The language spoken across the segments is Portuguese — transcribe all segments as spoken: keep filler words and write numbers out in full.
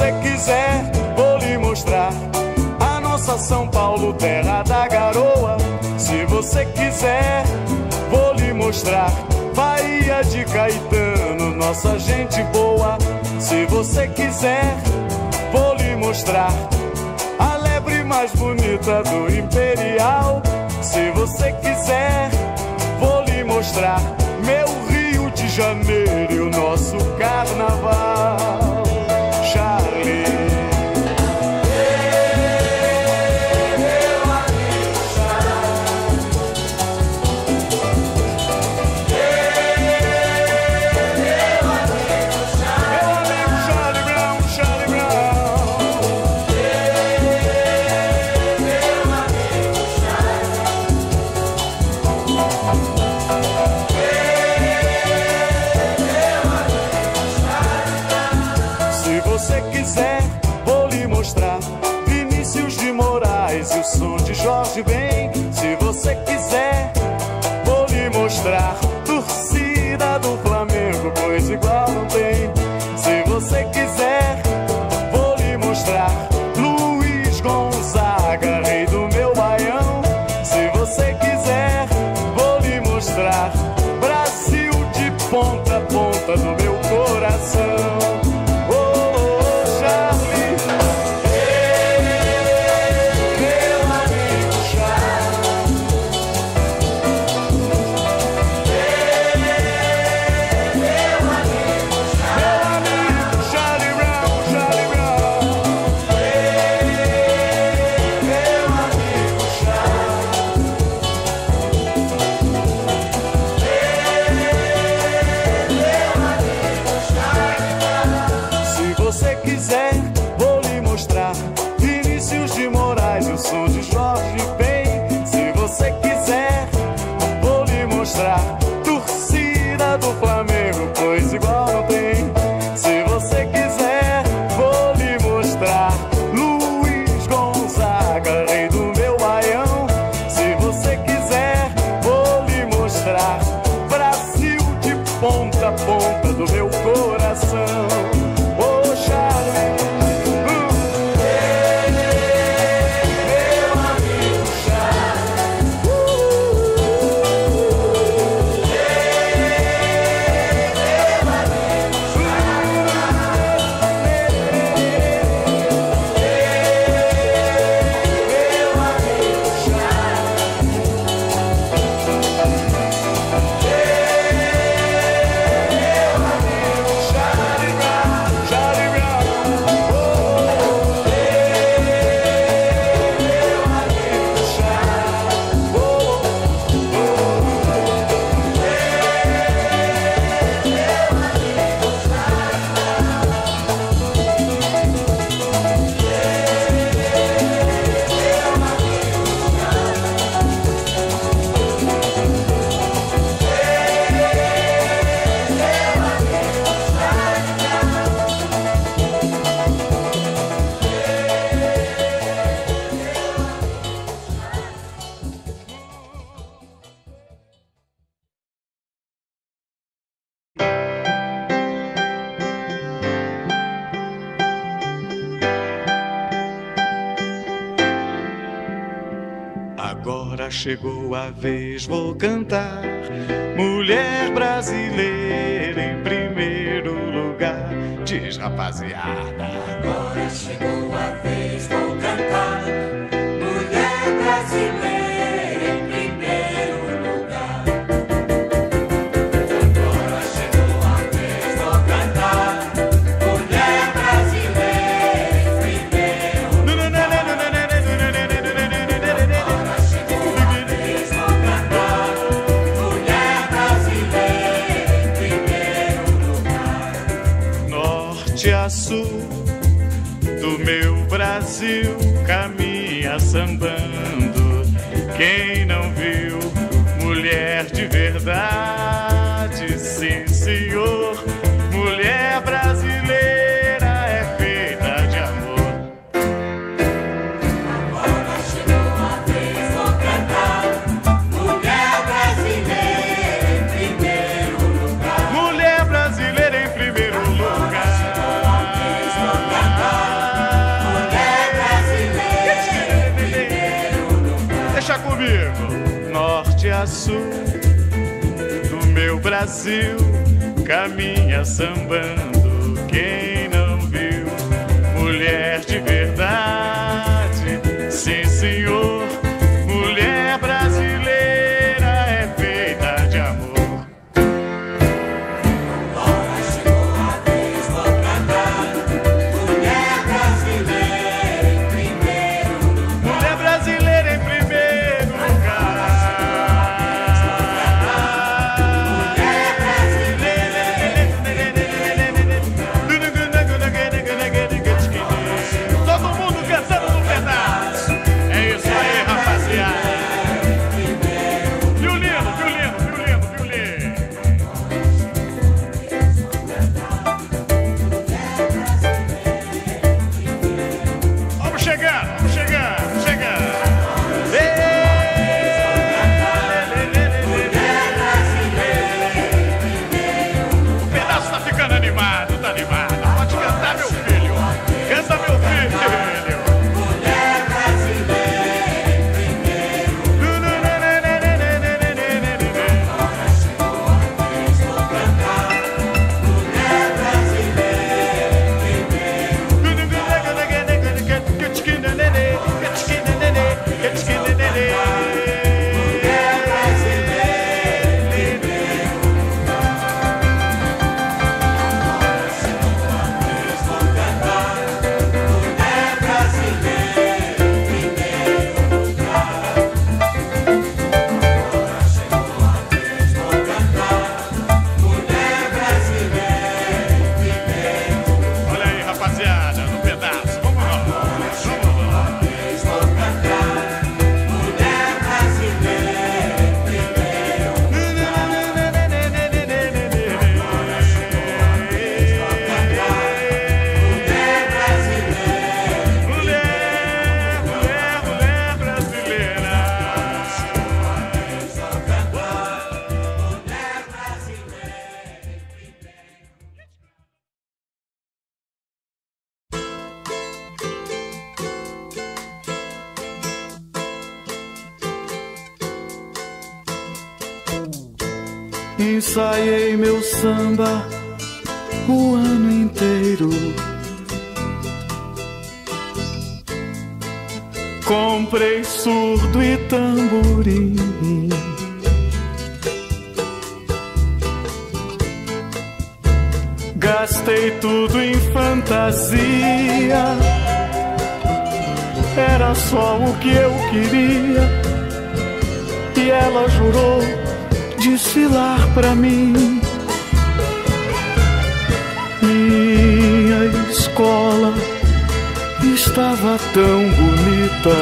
você quiser, vou lhe mostrar a nossa São Paulo, terra da garoa. Se você quiser, vou lhe mostrar Bahia de Caetano, nossa gente boa. Se você quiser, vou lhe mostrar a lebre mais bonita do Imperial. Se você quiser, vou lhe mostrar meu Rio de Janeiro e o nosso carnaval. Charlie, Jorge Ben. Se você quiser, vou lhe mostrar torcida do Flamengo, pois igual não tem. Se você quiser, vou lhe mostrar Luiz Gonzaga, rei do meu baião. Se você quiser, vou lhe mostrar Brasil de ponta a ponta do meu coração. Chegou a vez, vou cantar. Mulher brasileira em primeiro lugar. Diz, rapaziada. Agora chegou a vez, vou cantar. Mulher brasileira em primeiro lugar. Agora chegou a vez, vou cantar. Mulher brasileira em primeiro lugar. A sul do meu Brasil caminha sambando. Quem não viu mulher de verdade, sim senhor, mulher brasileira é feita de amor. Agora chegou a vez, vou cantar. Mulher brasileira em primeiro lugar. Mulher brasileira em primeiro lugar. Agora chegou a vez, vou cantar. a sul do meu Brasil caminha sambando. Quem não viu mulher de verdade? Sim, senhor, mulher brasileira é feita de amor. Agora chegou a vez, vou cantar. Mulher brasileira em primeiro lugar. Mulher brasileira em primeiro lugar. Mulher brasileira em Todo mundo cantando no pedaço. É isso aí, rapaziada. Violino, violino, violino, violino. Vamos chegando, vamos chegando, chegando. O pedaço tá ficando animado, tá animado. Pode cantar, meu filho. Canta, meu filho. mulher brasileira em primeiro Agora chegou a vez, vou cantar. Mulher brasileira em primeiro Mulher brasileira em primeiro Agora chegou a vez, vou cantar. Mulher brasileira em primeiro lugar. Agora chegou a vez, vou cantar. Mulher brasileira em primeiro Olha aí, rapaziada, no pedaço. Vamos lá. Vamos lá. vez, vou cantar. Mulher brasileira em primeiro Mulher brasileira Mulher, mulher, mulher brasileira. Vou cantar. Mulher brasileira Ensaiei meu samba o ano inteiro. Comprei surdo e tamborim. Gastei tudo em fantasia. Era só o que eu queria. E ela jurou desfilar pra mim. Minha escola estava tão bonita.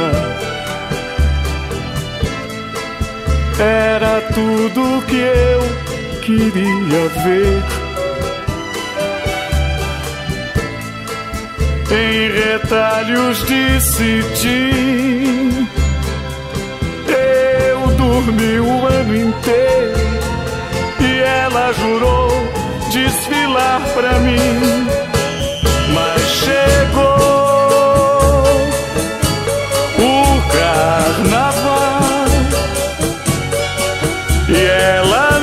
Era tudo que eu queria ver. Em retalhos de cetim eu dormi o ano inteiro. E ela jurou desfilar pra mim. Mas chegou o carnaval e ela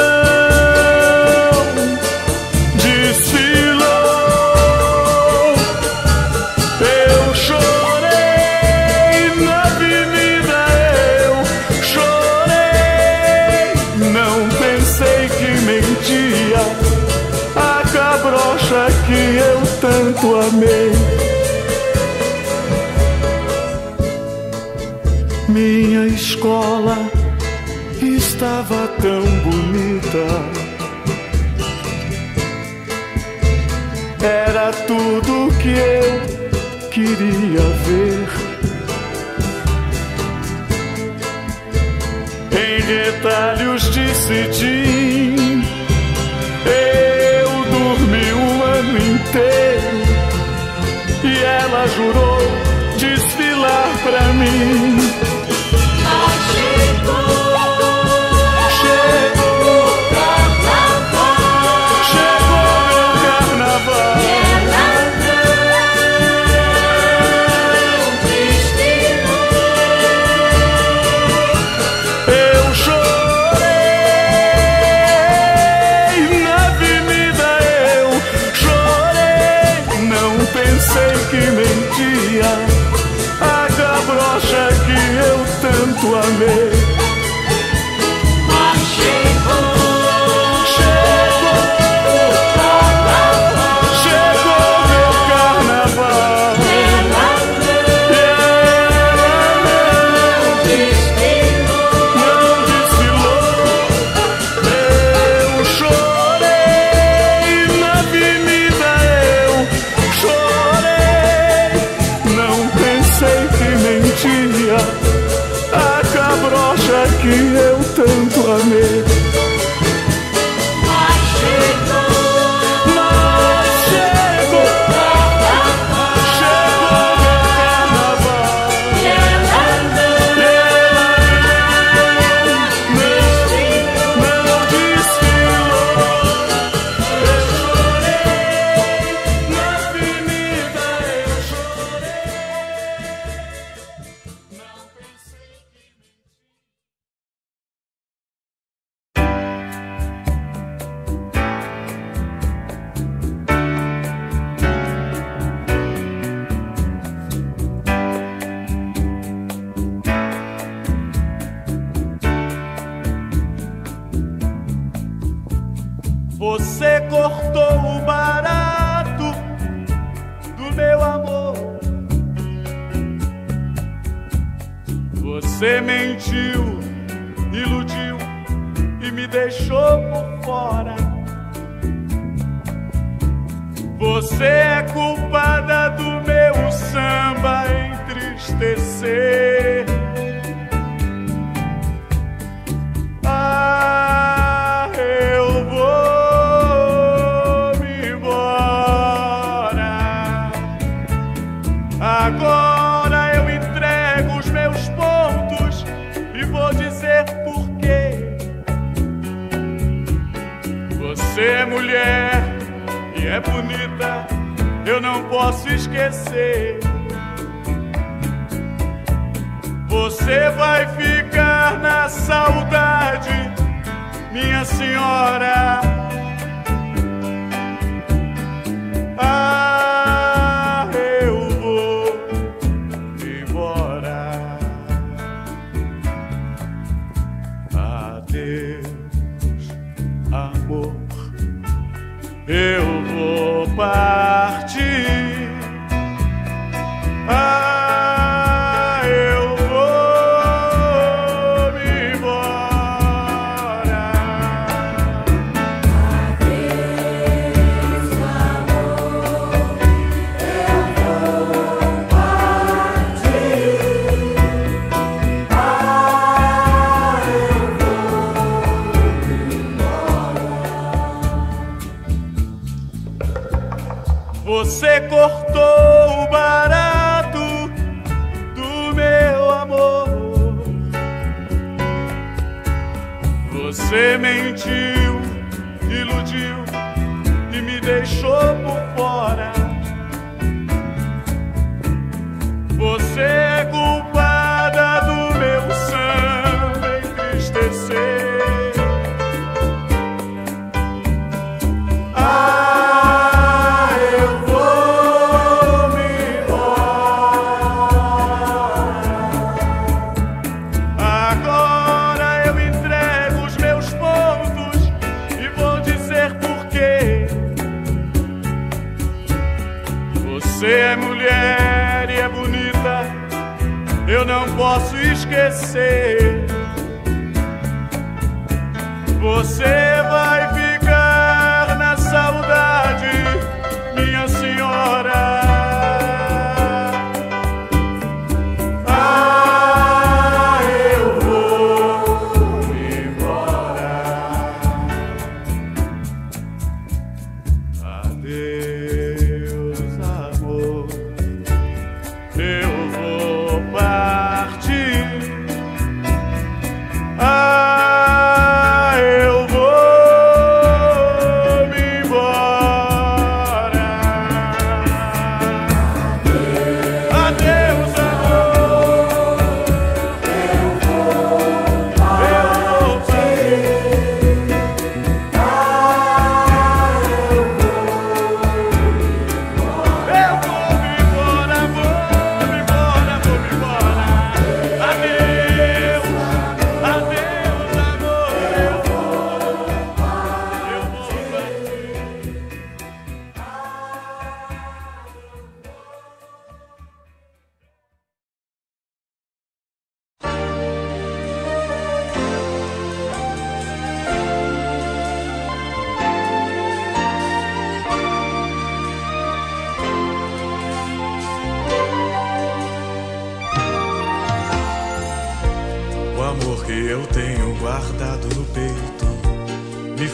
não desfilou. Eu chorei na avenida, eu chorei. Não pensei que mentia a cabrocha que eu tanto amei. Minha escola estava tão bonita. Era tudo que eu queria ver. Em retalhos de cetim eu dormi o ano inteiro. E ela jurou desfilar pra mim. Eu choro. tanto amei. Mas chegou, Chegou, chegou meu carnaval. ela não desfilou, Não desfilou. Eu chorei na avenida, eu chorei. Não pensei que mentia a cabrocha que eu tanto amei. mas chegou, Mas chegou, chegou meu carnaval. ela não desfilou, Não desfilou. Eu chorei na avenida, eu chorei. Não pensei que você cortou o barato do meu amor. Você mentiu, iludiu e me deixou por fora. Você é culpada do meu samba entristecer. Ah, eu vou me embora. Agora eu entrego os meus pontos e vou dizer por quê. Você é mulher e é bonita, eu não posso esquecer. Você vai ficar na saudade, minha senhora. Ah, eu vou embora. Adeus, amor. Eu vou partir. Ah, eu vou me embora. adeus, amor, eu vou partir. Ah, eu vou embora. Você cortou o barato do meu amor. Você mentiu, iludiu e me deixou por fora. Você é culpada do meu samba entristecer. Ah, eu vou me embora. Agora eu entrego os meus pontos e vou dizer por quê. Você é mulher e é bonita, eu não posso esquecer. Você vai ficar na saudade, minha senhora. Ah, eu vou me embora. Adeus, amor. Eu vou partir. Ah, eu vou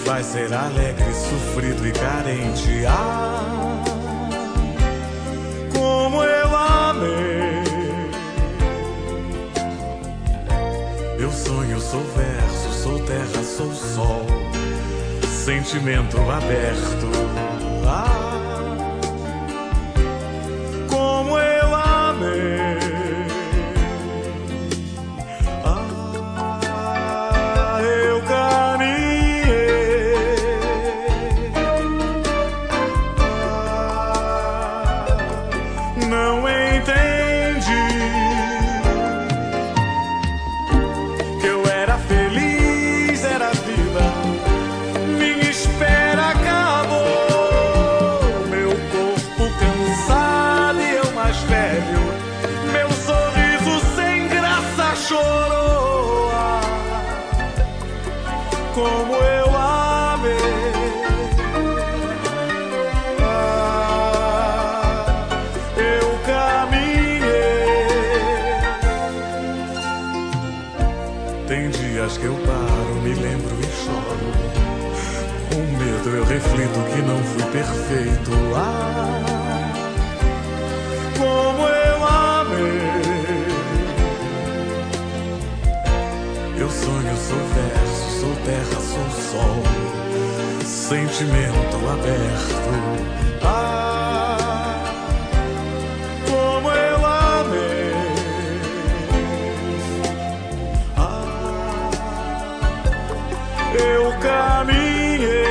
vai ser alegre, sofrido e carente. Ah, como eu amei. Eu sonho, sou verso, sou terra, sou sol, sentimento aberto. Ah, como eu amei. Ah, eu caminhei. Ah, não entendi que eu era feliz, era vida. Minha espera acabou, meu corpo cansado e eu mais velho, meu sorriso sem graça chorou. Ah, como eu amei. Ah, eu caminhei. Tem dias que eu paro, me lembro e choro. Com medo eu reflito que não fui perfeito. Ah, como eu amei. Eu sonho, sou verso, sou terra, sou sol, sentimento aberto. Ah, como eu amei. Ah, eu caminhei.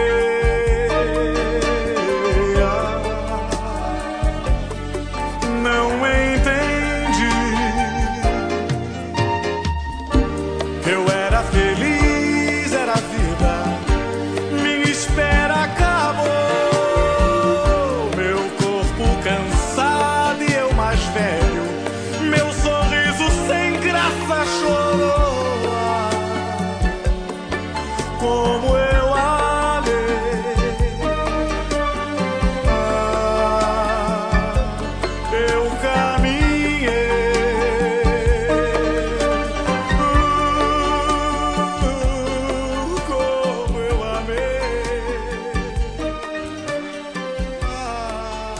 Ah, não entendi que eu era feliz, era vida. Minha espera acabou, meu corpo cansado e eu mais velho, meu sorriso sem graça chorou. Ah, como eu amei. Ah, eu caminhei. Uh, como eu amei. Ah,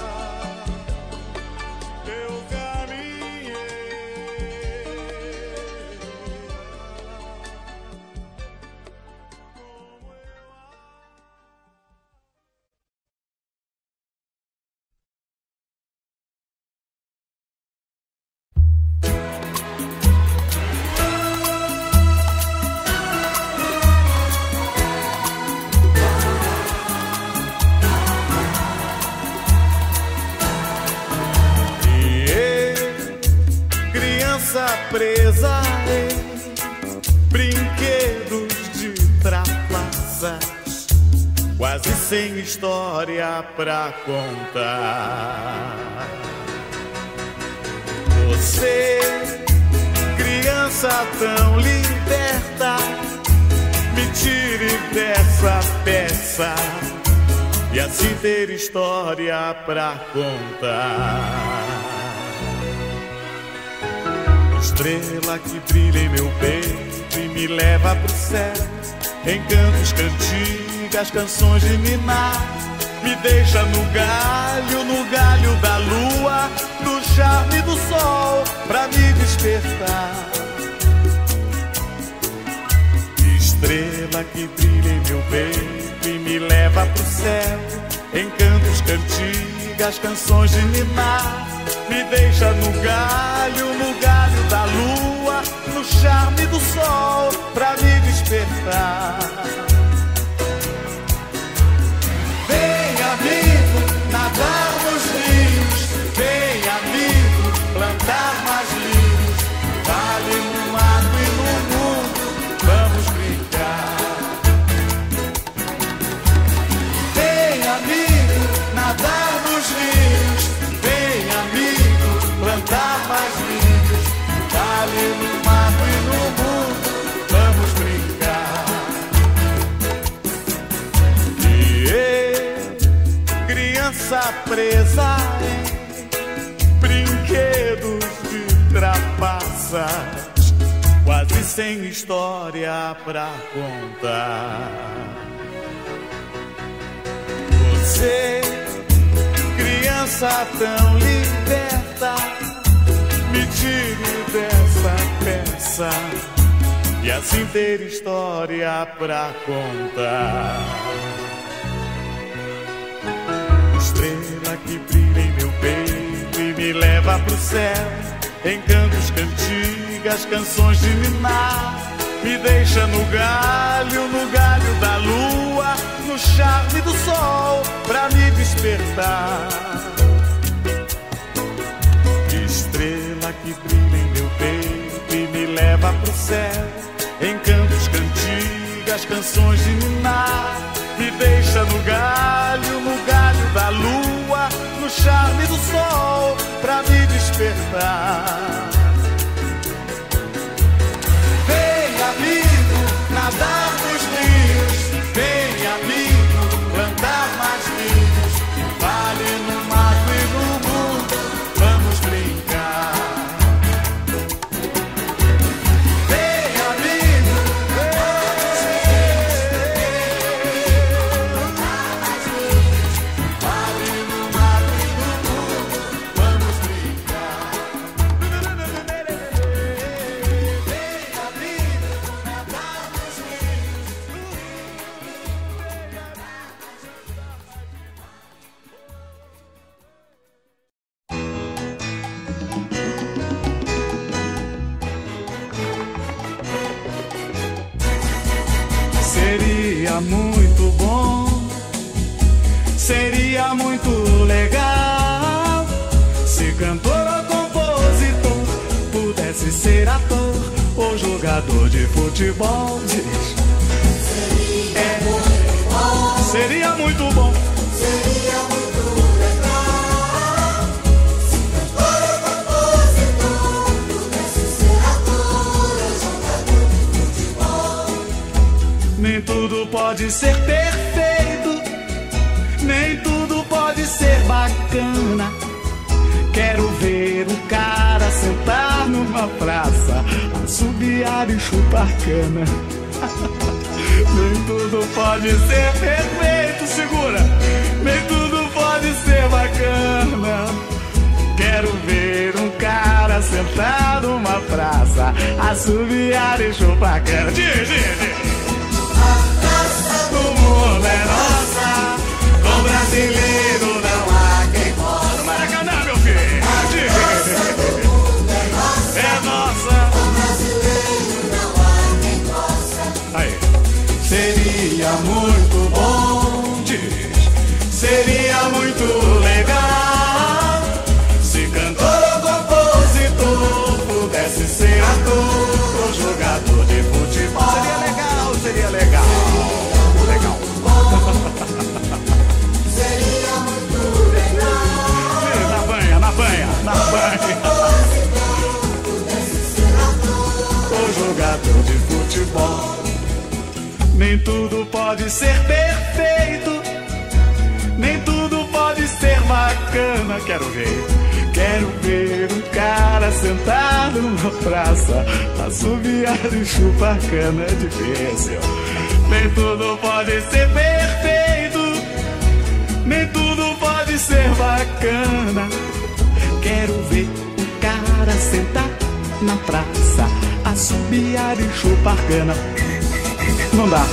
eu caminhei. E eu, criança presa em brinquedos de trapaças, quase sem história pra contar. Você, criança tão liberta, me tire dessa peça e assim ter história pra contar. Estrela que brilha em meu peito e me leva pro céu, encantos, cantigas, canções de ninar, me deixa no galho, no galho da lua, no charme do sol pra me despertar. Estrela que brilha em meu peito e me leva pro céu, encantos, cantigas, canções de ninar, me deixa no galho, no galho da lua, no charme do sol pra me despertar. Vem, amigo, nadar nos rios, vem, amigo, plantar mais lírios, vale no mato e no mundo, vamos brincar. Vem, amigo, nadar nos rios, vem, amigo, plantar mais lírios, vale no mato e no mundo, vamos brincar. E eu, criança presa em brinquedos de trapaças, quase sem história pra contar. dança tão liberta, me tire dessa peça e assim ter história pra contar. Estrela que brilha em meu peito e me leva pro céu, em cantos, cantigas, canções de ninar, me deixa no galho, no galho da lua, no charme do sol, pra me despertar. Estrela que brilha em meu peito e me leva pro céu, em cantos, cantigas, canções de ninar, me deixa no galho, no galho da lua, no charme do sol, pra me despertar. Vem, amigo, nadar nos rios, vem, amigo, plantar mais milhos, vale no mato e no mundo, vamos brincar. Vem, amigo, vale no mato e no mundo, vamos brincar. Seria muito bom, seria muito legal se cantor ou compositor pudesse ser ator ou jogador de futebol. Diz. É, seria muito bom, Seria muito legal se cantor ou compositor pudesse ser ator ou jogador de futebol. nem tudo pode ser perfeito, nem tudo pode ser bacana. Quero ver um cara sentar numa praça, assobiar e chupar cana. Nem tudo pode ser perfeito, segura. Nem tudo pode ser bacana. Quero ver um cara sentar numa praça, assobiar e chupar cana. Diz, diz, diz. O mundo é nossa, com brasileiro não há quem possa. Maracanã, meu filho. É nossa, com brasileiro não há quem possa. Aí. Seria muito bom, diz. Seria muito legal se cantor ou compositor pudesse ser ator ou jogador de futebol. Seria legal, seria legal. Legal. Seria muito legal Na banha, na banha, na banha. pudesse ser ator O jogador de futebol. Nem tudo pode ser perfeito, nem tudo pode ser bacana. Quero ver, quero ver um cara sentado numa praça, assobiar e chupar cana. É difícil. Nem tudo pode ser perfeito, nem tudo pode ser bacana. Quero ver um cara sentar na praça, assobiar e chupar cana. Não dá.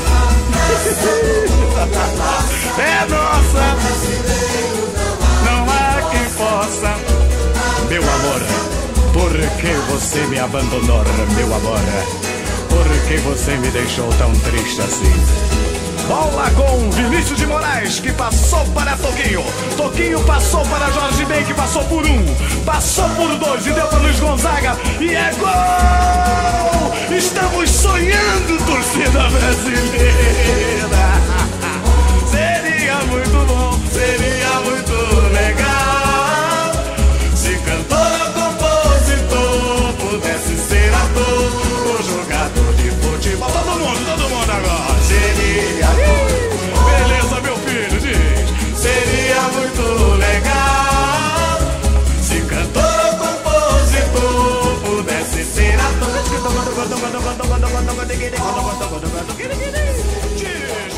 É nossa, não há quem possa. Meu amor, por que você me abandonou, meu amor? Por que você me deixou tão triste assim? Bola com Vinícius de Moraes, que passou para Toquinho. Toquinho passou para Jorge Ben, que passou por um. Passou por dois e deu para Luiz Gonzaga. E é gol! Estamos sonhando, torcida brasileira. Seria muito bom, seria muito legal se cantor ou compositor pudesse ser ator ou jogador de futebol. Todo mundo, todo mundo agora. Seria, beleza, meu filho, diz. Seria muito legal se cantor ou compositor pudesse ser ator. Diz.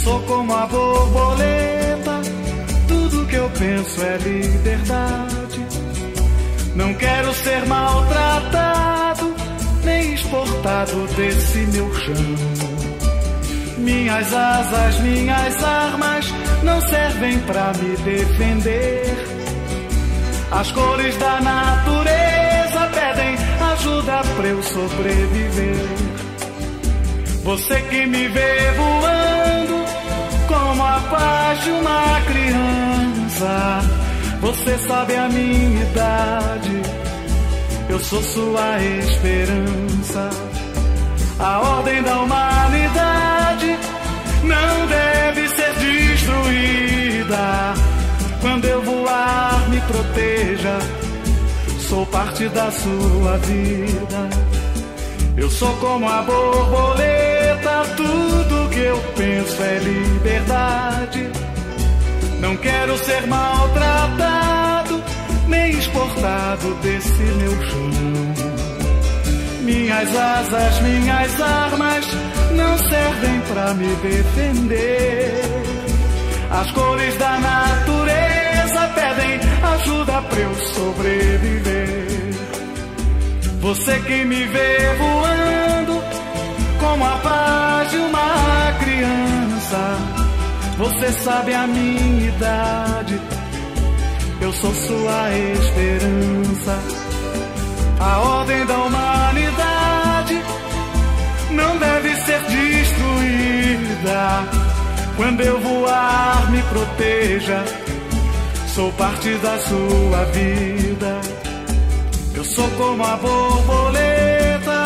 sou como a borboleta, tudo que eu penso é liberdade. Não quero ser maltratado, nem exportado desse meu chão. Minhas asas, minhas armas não servem pra me defender. As cores da natureza pedem ajuda pra eu sobreviver. Você que me vê voando como a paz de uma criança, você sabe a minha idade, eu sou sua esperança. A ordem da humanidade não deve ser destruída. Quando eu voar, me proteja, sou parte da sua vida. Eu sou como a borboleta, tudo que eu penso é liberdade. Não quero ser maltratado, nem exportado desse meu chão. Minhas asas, minhas armas não servem pra me defender. As cores da natureza pedem ajuda pra eu sobreviver. Você que me vê voando como a paz de uma criança, você sabe a minha idade, eu sou sua esperança. A ordem da humanidade não deve ser destruída. Quando eu voar, me proteja, sou parte da sua vida. Eu sou como a borboleta.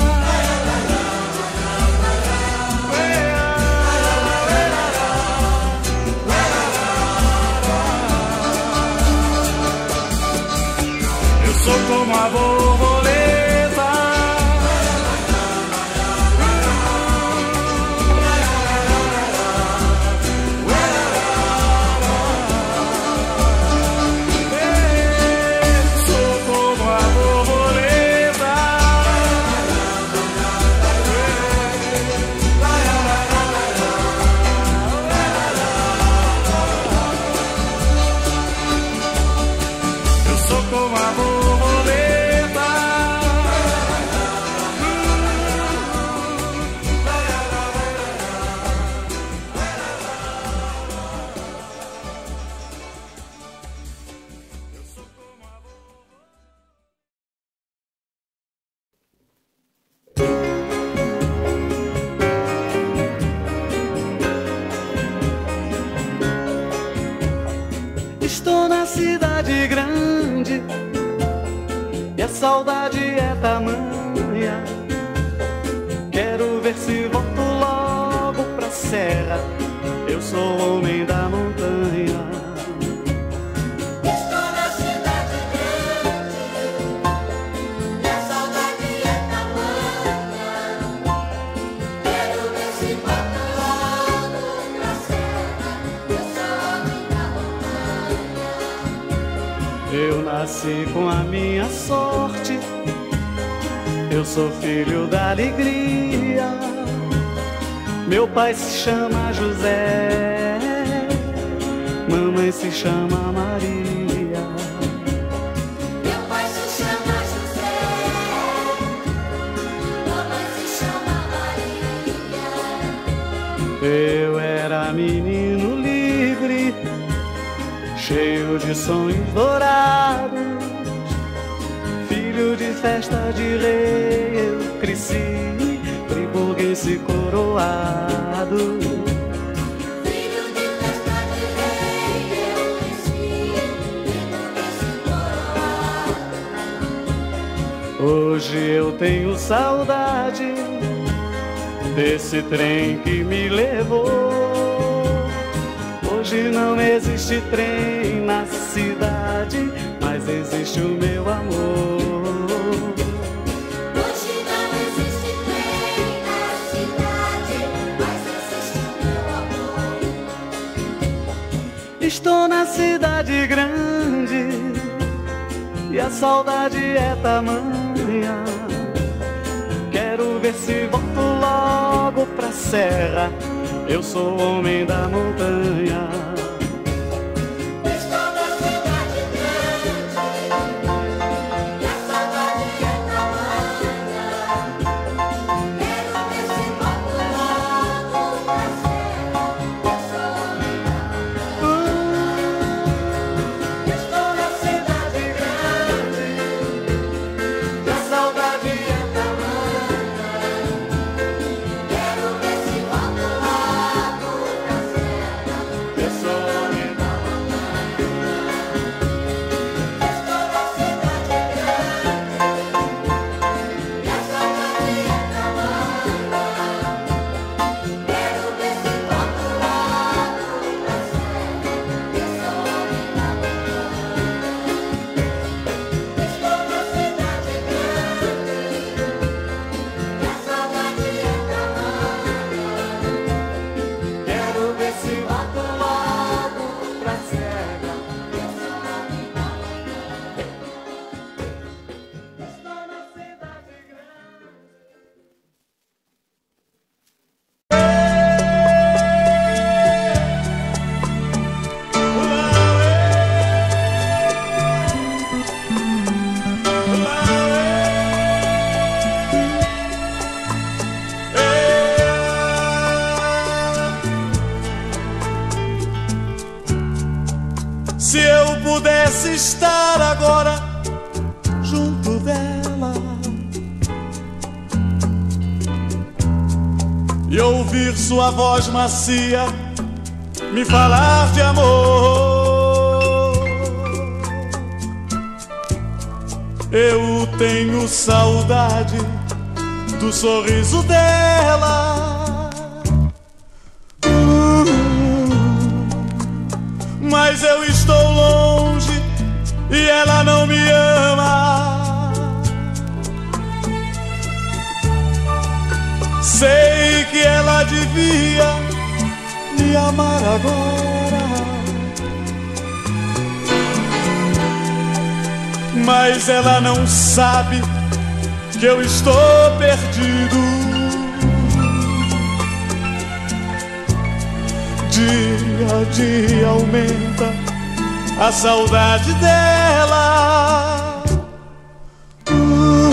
Eu sou como a borboleta. Estou na cidade grande e a saudade é tamanha. Quero ver se volto logo pra serra, eu sou o homem da montanha. Estou na cidade grande e a saudade é tamanha. Quero ver se volto logo pra serra, eu sou o homem da montanha. Eu nasci com a minha sorte, eu sou filho da alegria. Meu pai se chama José, mamãe se chama Maria. Meu pai se chama José, mamãe se chama Maria. Eu era menino livre, cheio de sonhos dourados, filho de festa de rei, eu cresci, friburguense coroado. Filho de festa de rei, eu cresci, friburguense coroado. Hoje eu tenho saudade desse trem que me levou. Hoje não existe trem na cidade, mas existe o meu amor. Hoje não existe trem na cidade, mas existe o meu amor. Estou na cidade grande e a saudade é tamanha. Quero ver se volto logo pra serra, eu sou o homem da montanha. Estou na cidade grande e a saudade é tamanha. Quero ver se volto logo pra serra. Eu sou o homem da montanha. Estou na cidade grande e a saudade é tamanha. Quero ver se volto logo pra serra. Eu sou o homem da Estou na cidade grande e a saudade é tamanha. Quero ver se volto logo pra serra. Eu sou o homem da Estou na cidade grande e a saudade é tamanha. Quero ver se volto logo pra cega. Eu sou o homem da Estou na cidade grande. Se eu pudesse estar agora junto dela e ouvir sua voz macia me falar de amor, eu tenho saudade do sorriso dela. Mas eu estou longe e ela não me ama. Sei que ela devia me amar agora, mas ela não sabe que eu estou perdido. Dia a dia aumenta a saudade dela. Uh,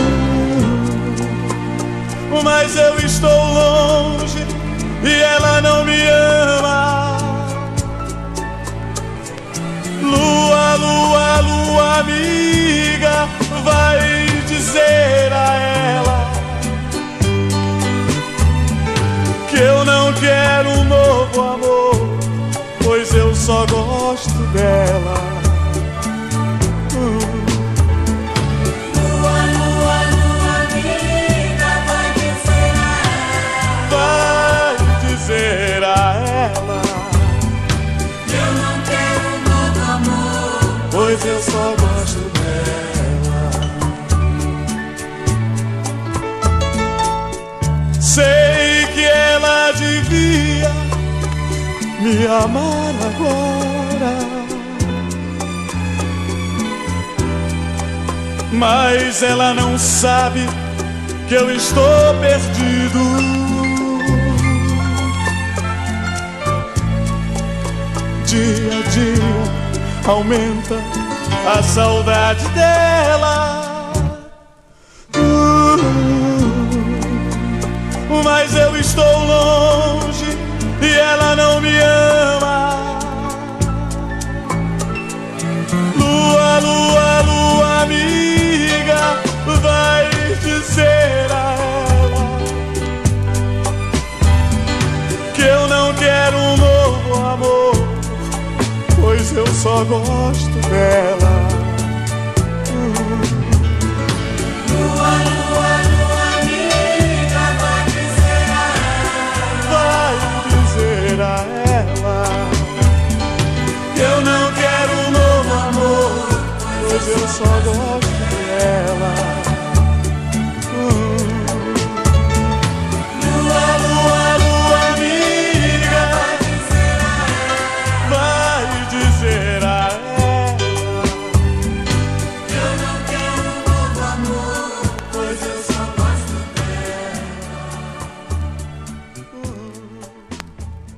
mas eu estou longe e ela não me ama. Lua, lua, lua amiga, vai dizer a ela que eu não quero um novo amor, pois eu só gosto dela. Uh. Lua, lua, lua amiga, vai dizer a ela, Vai dizer a ela que eu não quero um novo amor, pois eu só gosto dela. Sei que ela devia me amar agora, mas ela não sabe que eu estou perdido. Dia a dia aumenta a saudade dela. Uh, mas eu estou longe e ela não me ama. Lua, lua, lua amiga, vai dizer a ela que eu não quero um novo amor, pois eu só gosto dela. lua, lua, lua amiga, vai dizer a ela, Vai dizer a ela que eu não quero um novo amor, pois eu só gosto dela. Hum. Lua, lua, lua amiga, vai dizer a ela que eu não quero um novo amor, pois eu só gosto dela. gosto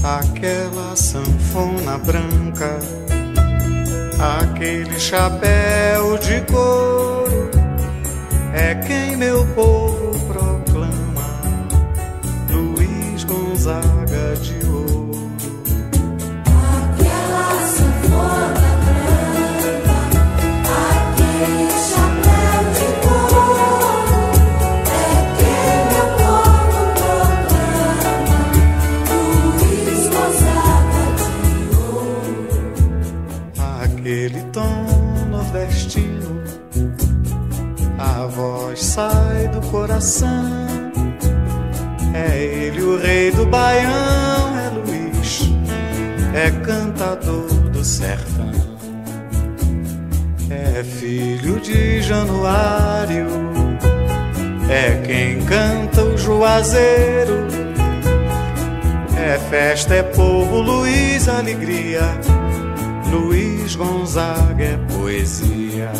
aquela sanfona branca, aquele chapéu de couro, é quem meu povo proclama, Luiz Gonzaga de Ouro. Aquela sanfona branca, aquele chapéu de couro, é quem meu povo proclama, Luiz Gonzaga de Ouro. Aquele tom nordestino, a voz sai do coração, é ele o rei do Baião, é Luiz, é cantador do sertão, é filho de Januário, é quem canta o juazeiro, é festa, é povo, Luiz, alegria, Luiz Gonzaga é poesia.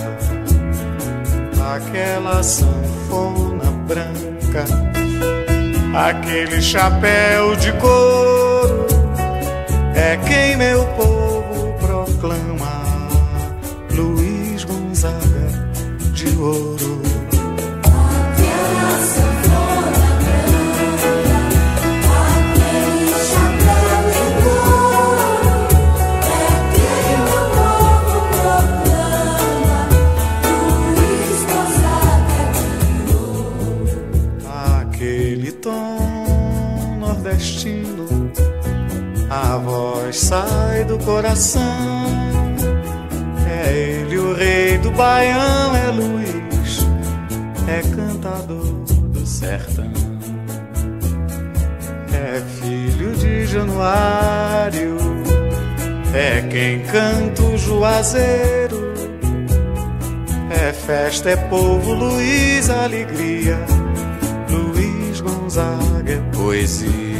Aquela sanfona branca, aquele chapéu de couro, é quem meu povo proclama, Luiz Gonzaga de Ouro. Aquela sanfona branca, aquele chapéu de couro, é quem meu povo proclama, Luiz Gonzaga de Ouro. Aquele tom nordestino, a voz sai do coração, é ele o rei do Baião, é Luiz, é cantador do sertão, é filho de Januário, é quem canta o juazeiro, é festa, é povo, Luiz, alegria, Luiz Gonzaga é poesia.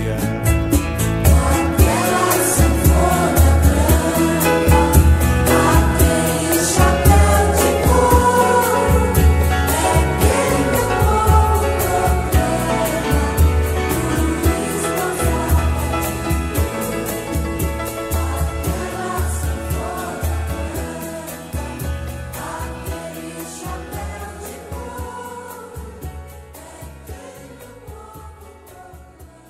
Aquela sanfona branca, aquele chapéu de couro, é quem meu povo proclama, Luiz Gonzaga de Ouro. Aquela sanfona branca, aquele chapéu de couro, é quem meu povo proclama.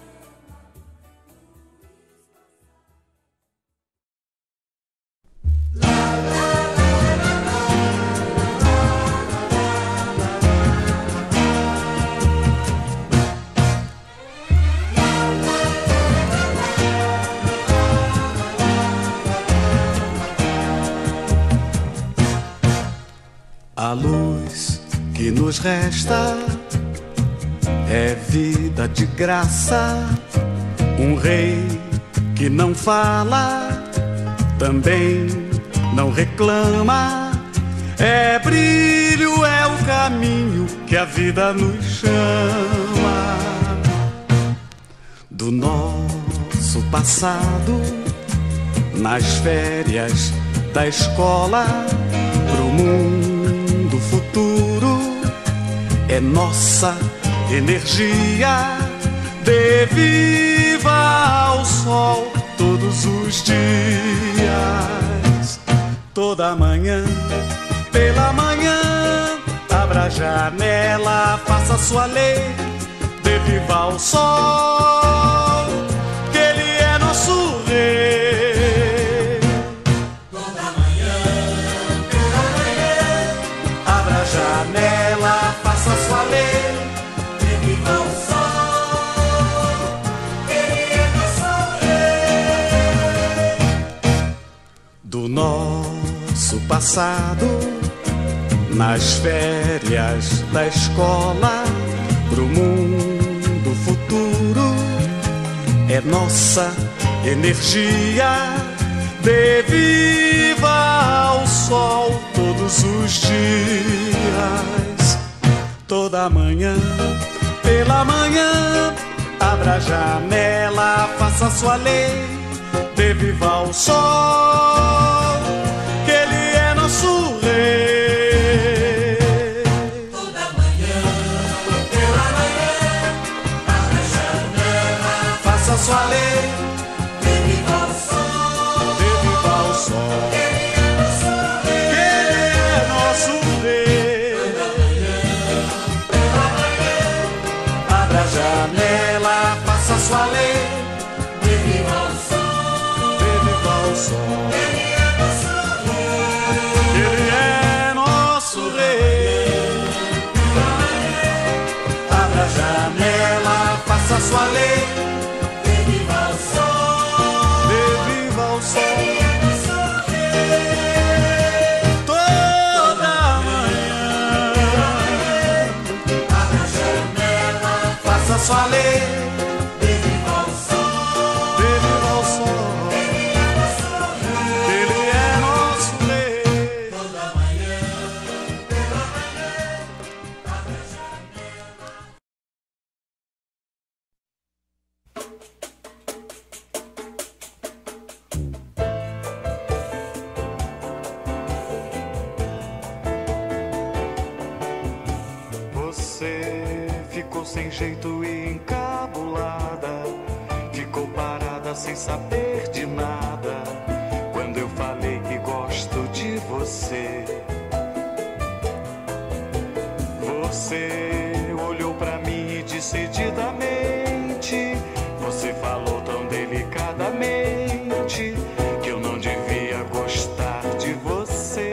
A luz que nos resta é vida de graça. Um rei que não fala, também não reclama. É brilho, é o caminho que a vida nos chama. Do nosso passado, nas férias da escola, pro mundo futuro, é nossa energia. Dê viva ao sol todos os dias. Toda manhã, pela manhã, abra a janela, faça sua lei. Dê viva ao sol, que ele é nosso rei. Toda manhã, pela manhã, Abra a janela, faça sua lei. dê viva ao sol, ele é nosso rei. Do nosso passado, nas férias da escola, pro mundo futuro, é nossa energia. Dê viva ao sol todos os dias. Toda manhã, pela manhã, abra a janela, faça sua lei. Dê viva ao sol, que ele é nosso rei. Toda manhã, pela manhã, abra a janela, Faça sua lei. dê sua lei. Dê viva ao sol, Dê viva ao sol. ele é nosso rei. Ele é nosso rei. Abra a janela, faça sua lei. Dê viva ao sol, Dê viva ao sol. ele é nosso rei. Toda manhã, Abra a janela, faça sua lei. dê viva ao sol, Dê viva ao sol. ele é nosso rei. Ele é nosso rei. Toda manhã, pela manhã, abre a janela. Você ficou sem jeito e encabulada, ficou parada sem saber de nada. Quando eu falei que gosto de você, você olhou pra mim e decididamente, você falou tão delicadamente que eu não devia gostar de você.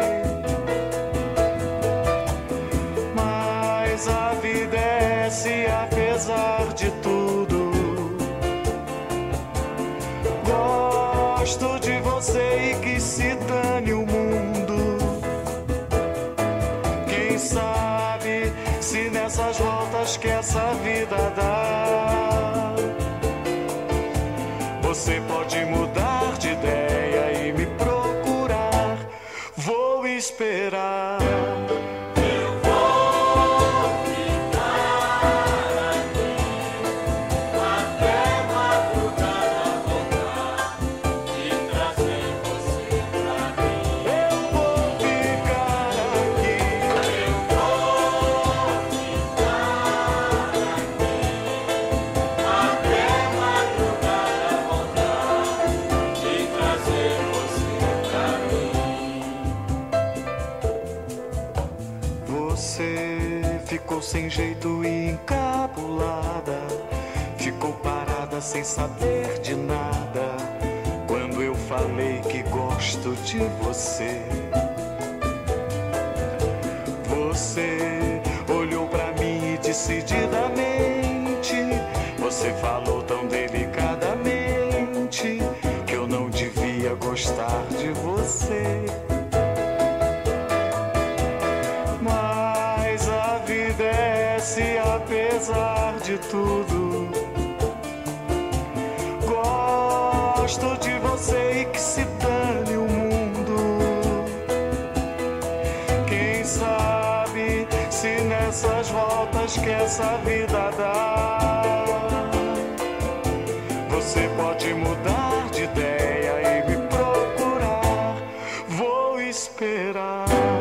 Mas a vida é se apesar de tudo. Gosto de você e que se dane o mundo. Quem sabe se nessas voltas que essa vida dá, você pode mudar de ideia e me procurar. Vou esperar. Você ficou sem jeito e encabulada, ficou parada sem saber de nada. Quando eu falei que gosto de você, você olhou pra mim e decididamente, você falou tão delicadamente que eu não devia gostar de você. Mas a vida é se apesar de tudo. Gosto de você e que se dane o mundo. Quem sabe se nessas voltas que essa vida dá, você pode mudar de ideia e me procurar. Vou esperar.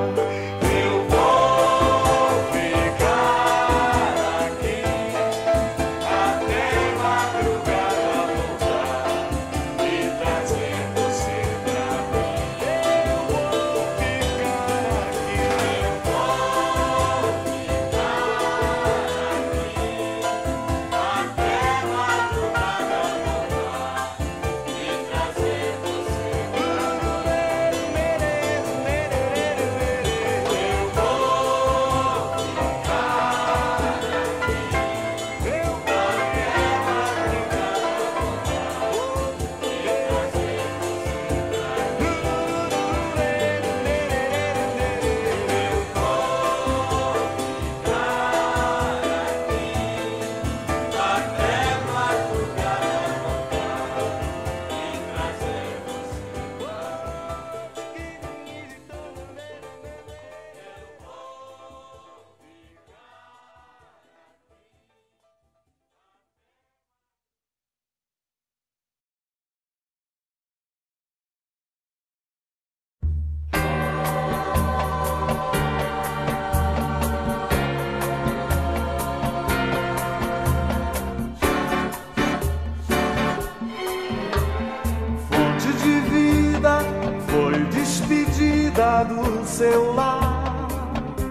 Do seu lar,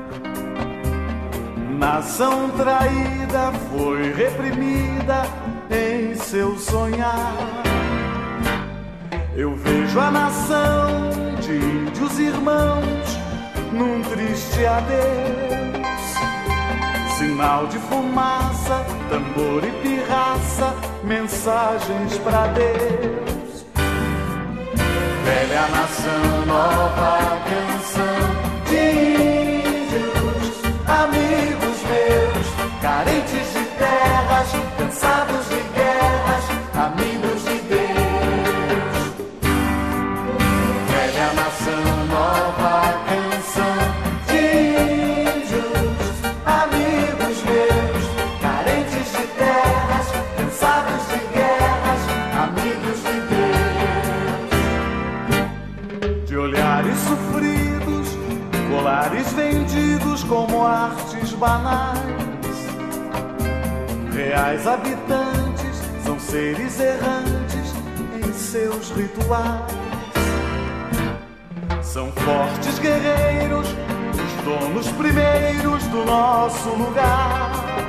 nação traída foi reprimida em seu sonhar. Eu vejo a nação de índios irmãos num triste adeus, sinal de fumaça, tambor e pirraça, mensagens pra Deus. Velha nação, nova canção de índios, amigos meus, carentes de terras, cansados de guerras, amigos de Deus. Velha nação, nova canção de índios, amigos meus, carentes de terras, cansados de guerras, amigos de Deus. De olhares sofridos, colares vendidos como artes banais, reais habitantes são seres errantes em seus rituais. São fortes guerreiros, os donos primeiros do nosso lugar,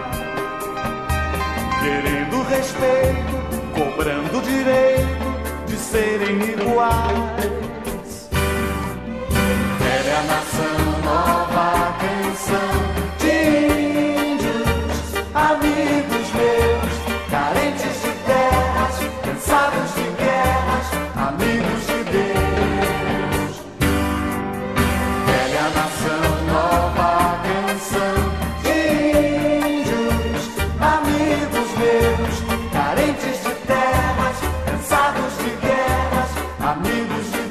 querendo respeito, cobrando direito de serem iguais. Velha nação, nova canção de índios, amigos meus, carentes de terras, cansados de guerras, amigos de Deus. Velha nação, nova canção de índios, amigos meus, carentes de terras, cansados de guerras, amigos de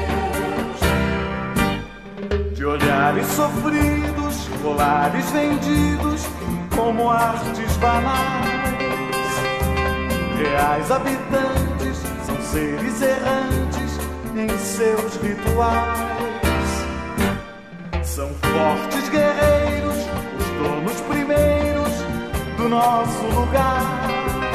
Deus. De olhares sofridos, colares vendidos como artes banais, reais habitantes são seres errantes em seus rituais. São fortes guerreiros, os donos primeiros do nosso lugar,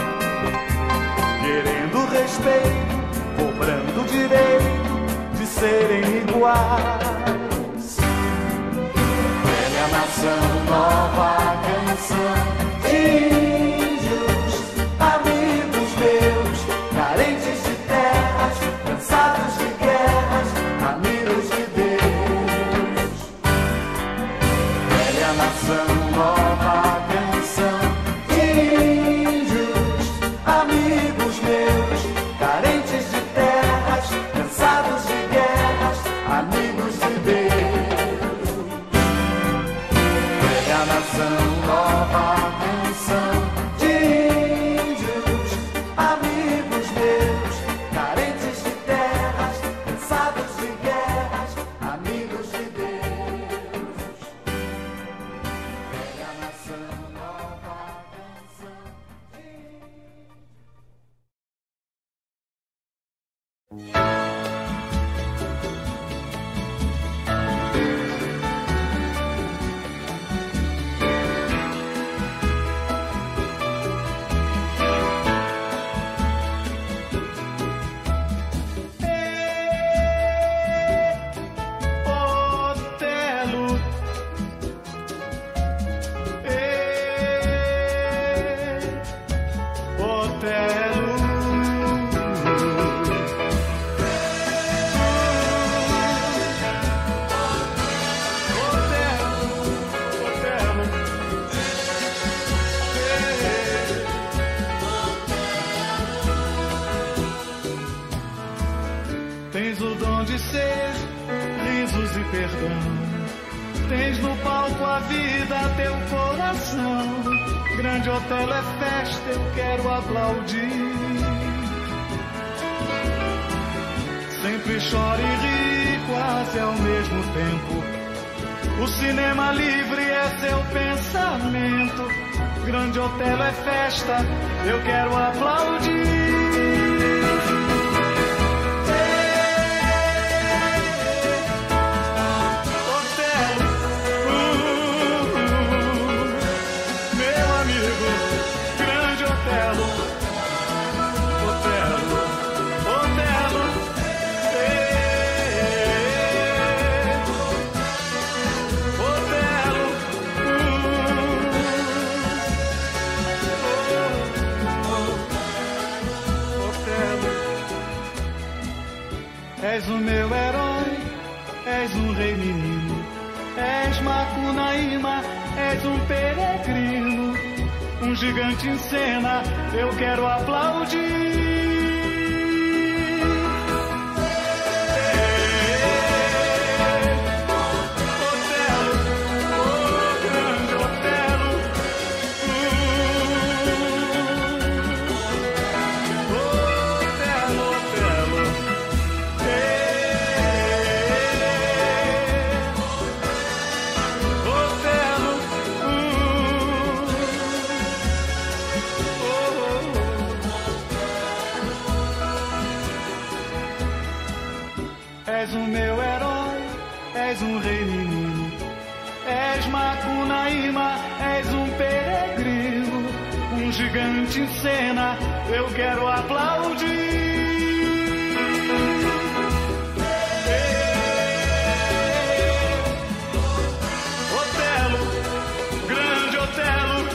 querendo respeito, cobrando direito de serem iguais. Velha nação, nova canção de índios, amigos meus, carentes de terras, cansados de guerras, amigos de Deus. Velha nação, nova canção de índios, amigos meus, carentes de terras, cansados de guerras, amigos de Deus. Velha nação, nova canção de índios, amigos meus, carentes de terras, cansados de guerras, amigos de Deus. Velha nação, nova canção de Otelo, Ê, Otelo, Otelo, Ê. Tens o dom de ser risos e perdão, tens no palco a vida, teu coração. Grande Otelo é festa, eu quero aplaudir. Sempre chora e ri quase ao mesmo tempo. O cinema livre é seu pensamento. Grande Otelo é festa, eu quero aplaudir. És o meu herói, és um rei menino, és Macunaíma, és um peregrino, um gigante em cena, eu quero aplaudir. És o meu herói, és um rei menino, és Macunaíma, és um peregrino, um gigante em cena, eu quero aplaudir. Otelo, grande Otelo.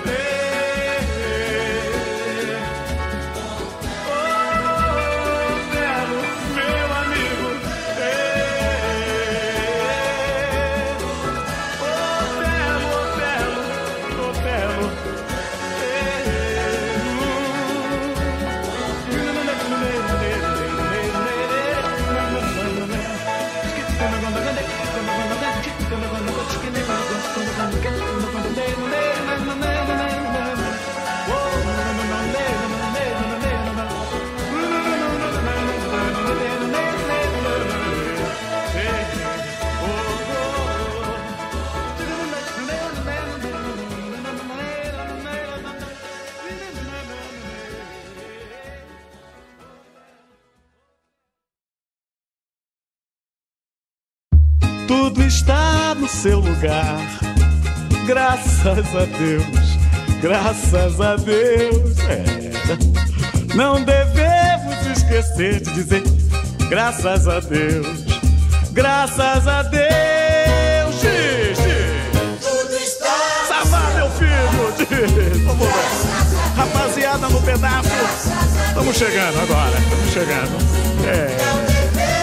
Tudo está no seu lugar, graças a Deus, graças a Deus. É. Não devemos esquecer de dizer graças a Deus, graças a Deus. Diz, diz. Tudo está. Savá, meu filho, diz. Vamos lá. Rapaziada no pedaço, estamos chegando agora, estamos chegando. É.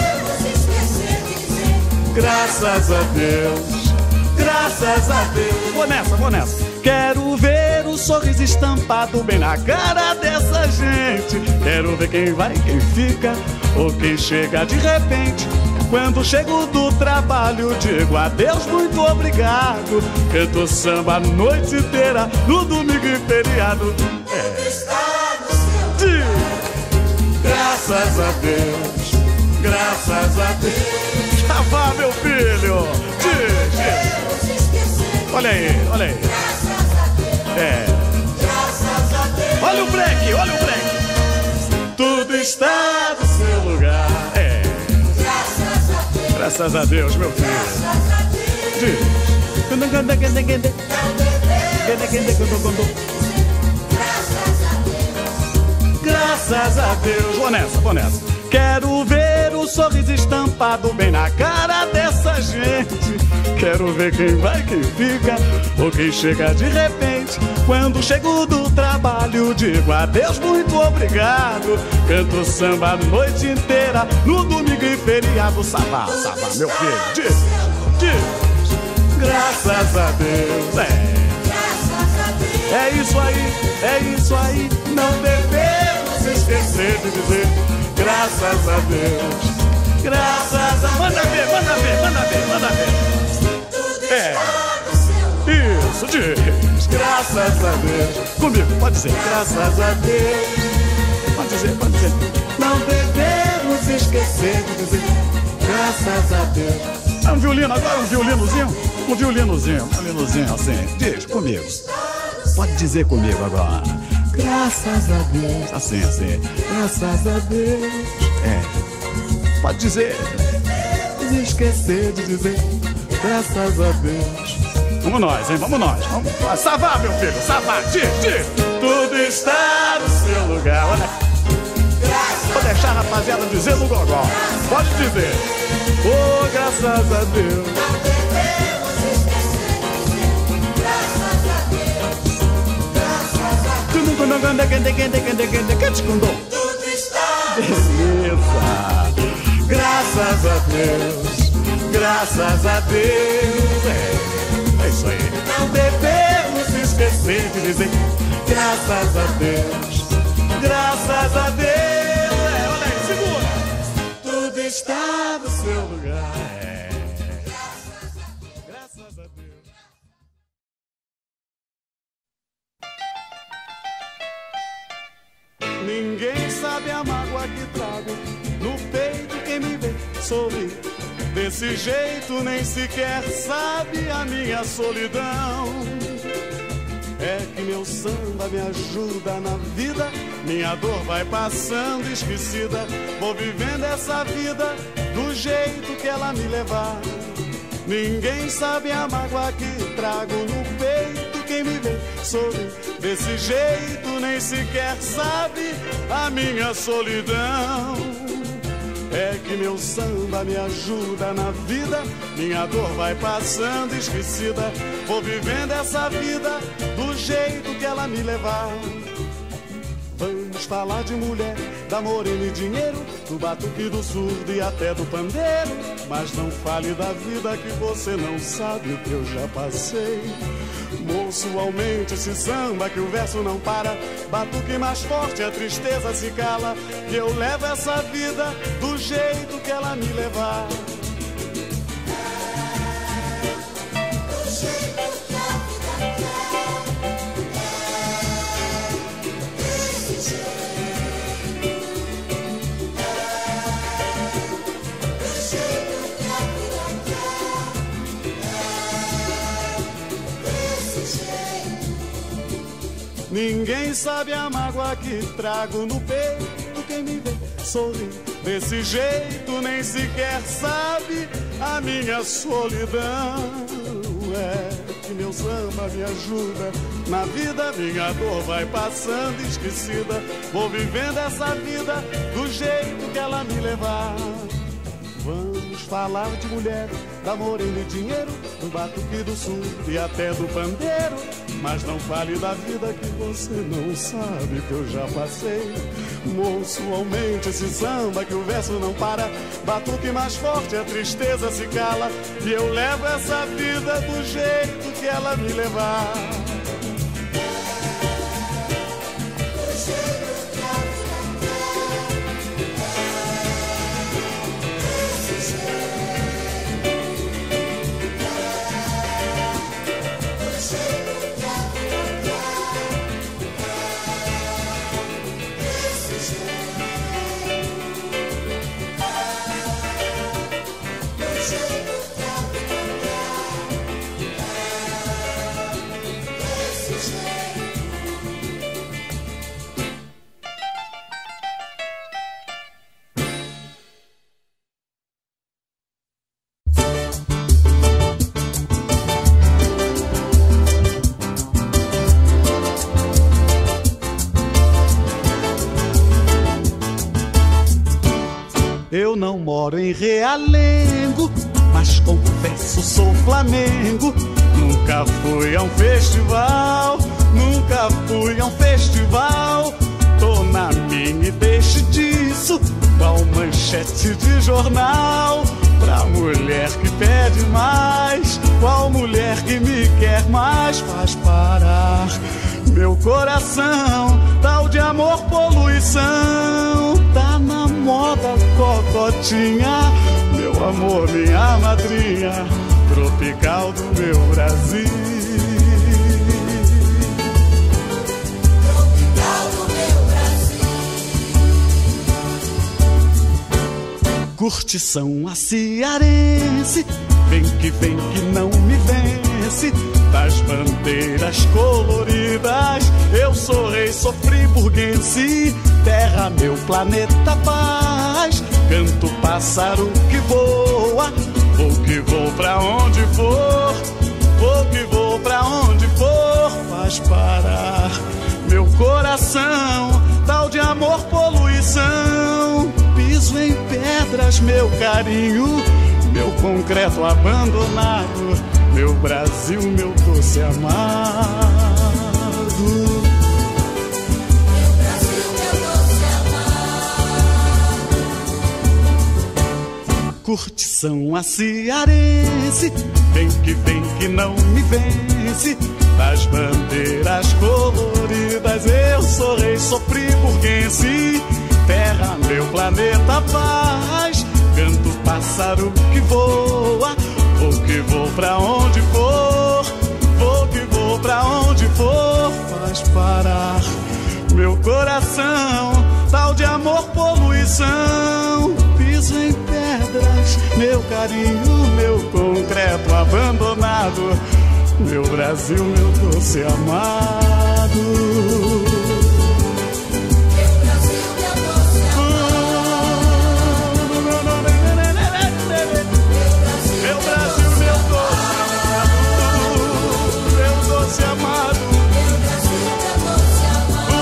Graças a Deus, graças a Deus. Vou nessa, vou nessa. Quero ver o sorriso estampado bem na cara dessa gente. Quero ver quem vai, quem fica ou quem chega de repente. Quando chego do trabalho, digo adeus, muito obrigado. Canto samba a noite inteira, no domingo e feriado. É. Diz, graças a Deus, graças a Deus. Savá, meu filho, diz, diz. Olha aí, olha aí. É. Olha o break, olha o break. Tudo está no seu lugar. É. Graças a Deus, meu filho. Diz. Graças a Deus. Vou nessa, vou nessa. Quero ver o sorriso estampado bem na cara dessa gente. Quero ver quem vai, quem fica ou quem chega de repente. Quando chego do trabalho, digo adeus, muito obrigado. Canto samba a noite inteira, no domingo e feriado. Savá, Savá, meu filho, diz, diz. Graças a Deus, é. É isso aí, é isso aí. Não devemos esquecer de dizer graças a Deus, graças a... Manda ver, manda ver, manda ver, manda ver. É, isso, diz, graças a Deus. Comigo, pode dizer, graças a Deus. Pode dizer, pode dizer. Não devemos esquecer de dizer graças a Deus. É um violino agora, um violinozinho? Um violinozinho, um violinozinho assim. Diz, comigo. Pode dizer comigo agora. Graças a Deus. Assim, assim. Graças a Deus. É. Pode dizer. Esquecer de dizer. Graças a Deus. Vamos nós, hein? Vamos nós. Vamos. Savá, meu filho. Savá. Diz, diz. Tudo está no seu lugar. Olha. Vou deixar a rapaziada dizer no gogó. Pode dizer. Oh, graças a Deus. Tudo está. Beleza. Graças a Deus, graças a Deus. É, é isso aí. Não devemos esquecer de dizer graças a Deus, graças a Deus. É, olha aí, segura. Tudo está no seu lugar. É. Graças a Deus. Ninguém sabe a mágoa que trago no peito, quem me vê sorrir desse jeito nem sequer sabe a minha solidão. É que meu samba me ajuda na vida, minha dor vai passando esquecida, vou vivendo essa vida do jeito que ela me levar. Ninguém sabe a mágoa que trago no peito, quem me vê sorrir desse jeito nem sequer sabe a minha solidão. É que meu samba me ajuda na vida, minha dor vai passando esquecida, vou vivendo essa vida do jeito que ela me levar. Vamos falar de mulher, da morena e dinheiro, do batuque, do surdo e até do pandeiro. Mas não fale da vida que você não sabe o que eu já passei. Moço, aumente esse samba que o verso não para, batuque mais forte, a tristeza se cala, que eu levo essa vida do jeito que ela me levar. Do jeito que a vida quer, desse jeito. Ninguém sabe a mágoa que trago no peito, quem me vê sorrir desse jeito nem sequer sabe a minha solidão. É que meu samba me ajuda na vida, minha dor vai passando esquecida, vou vivendo essa vida do jeito que ela me levar. Vamos falar de mulher, da morena e dinheiro, do batuque, do surdo e até do pandeiro. Mas não fale da vida que você não sabe que eu já passei. Moço, aumente esse samba que o verso não para, batuque mais forte, a tristeza se cala, e eu levo essa vida do jeito que ela me levar. Eu não moro em Realengo, mas confesso sou Flamengo. Nunca fui a um festival, nunca fui a um festival. Tô na minha e deixe disso, qual manchete de jornal. Pra mulher que pede mais, qual mulher que me quer mais, faz parar meu coração. Tal de amor poluição, tá na moda cocotinha. Meu amor, minha madrinha, tropical do meu Brasil. Tropical do meu Brasil. Curtição a cearense, vem que vem que não me vence. Das bandeiras coloridas, eu sou rei, sou friburguense. Terra, meu planeta paz, canto pássaro que voa. Vou que vou pra onde for, vou que vou pra onde for. Faz parar meu coração, tal de amor poluição. Piso em pedras, meu carinho, meu concreto abandonado, meu Brasil, meu doce amado. Meu Brasil, meu doce amado. curtição a cearense. Vem que vem que não me vence. Das bandeiras coloridas eu sou rei, sofri burguense. Terra, meu planeta, paz. Canto pássaro que voa. Vou que vou pra onde for. Vou que vou pra onde for. Faz parar meu coração, tal de amor, poluição. Piso em pedras, meu carinho, meu concreto abandonado. Meu Brasil, meu doce amado. Meu Brasil, meu doce amado. Meu Brasil, meu doce amado. Meu doce amado. Meu Brasil, meu doce amado.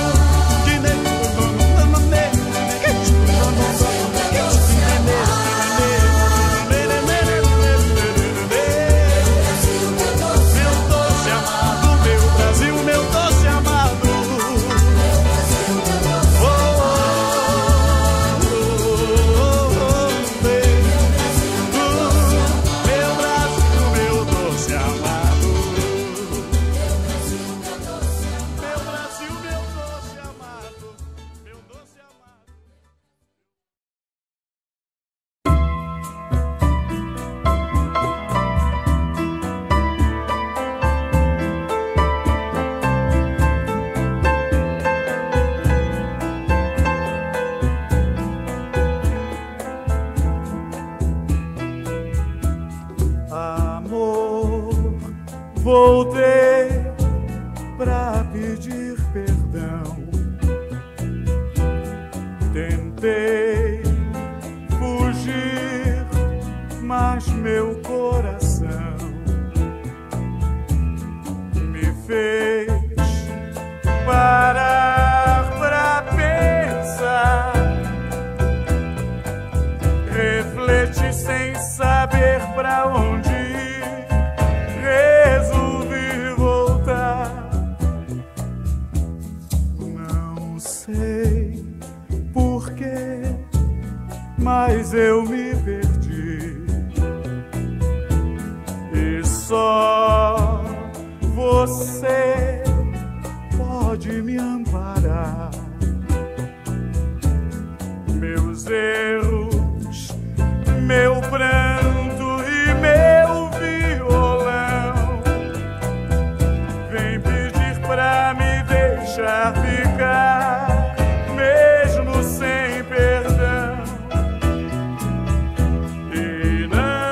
Voltei pra pedir perdão. Tentei fugir, mas meu coração me fez parar pra pensar. Refleti sem saber pra onde ir. Resolvi voltar. Não sei porquê, mas eu me perdi. E só você pode me amparar. Meus erros, meu pranto e meu violão vem pedir pra me deixar ficar, mesmo sem perdão. E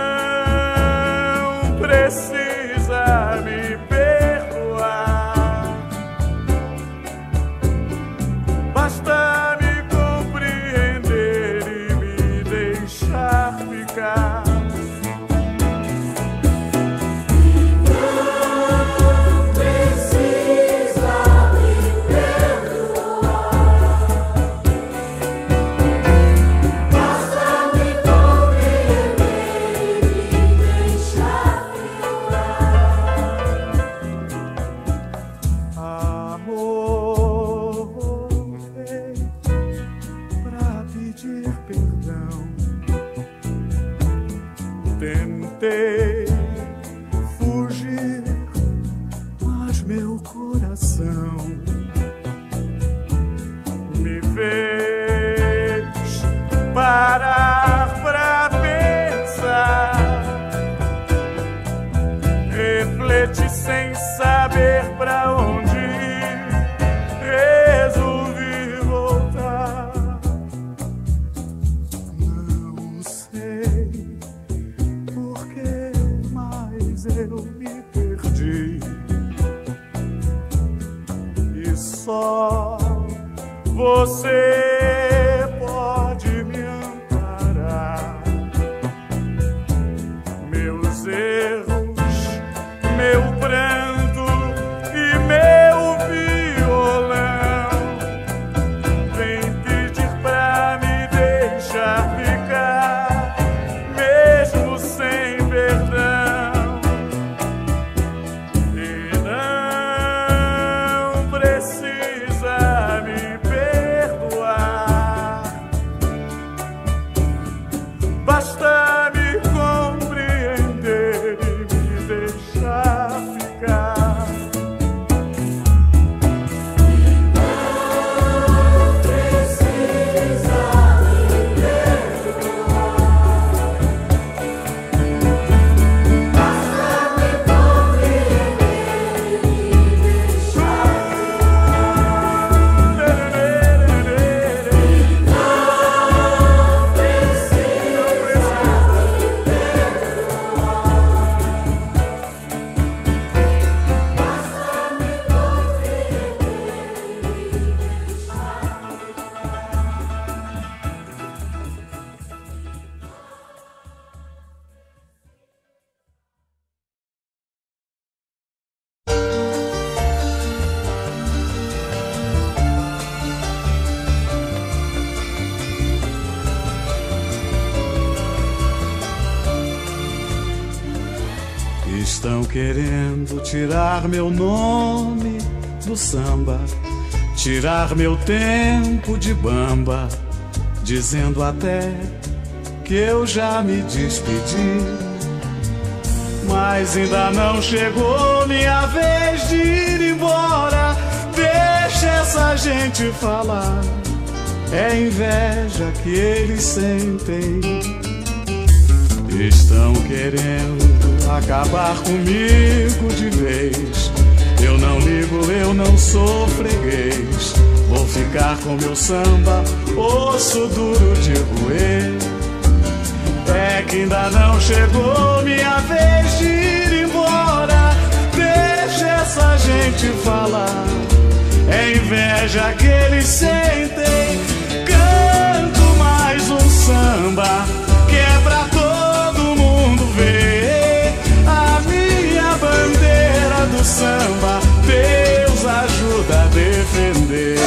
não precisa me perdoar, basta me compreender e me deixar ficar. Tentei fugir, mas meu coração me fez parar pra pensar. Refleti sem saber pra onde ir. Resolvi voltar. Não sei eu me perdi. E só você pode me amparar. Meus erros, meu pranto e meu violão vem pedir pra me deixar ficar, mesmo sem perdão. Precisa me perdoar. Estão querendo tirar meu nome do samba, tirar meu tempo de bamba, dizendo até que eu já me despedi. Mas ainda não chegou minha vez de ir embora. Deixa essa gente falar, é inveja que eles sentem. Estão querendo acabar comigo de vez. Eu não ligo, eu não sou freguês. Vou ficar com meu samba, osso duro de roer. É que ainda não chegou minha vez de ir embora. Deixa essa gente falar, é inveja que eles sentem. Canto mais um samba que é pra todo mundo ver. A minha bandeira do samba, Deus ajuda a defender.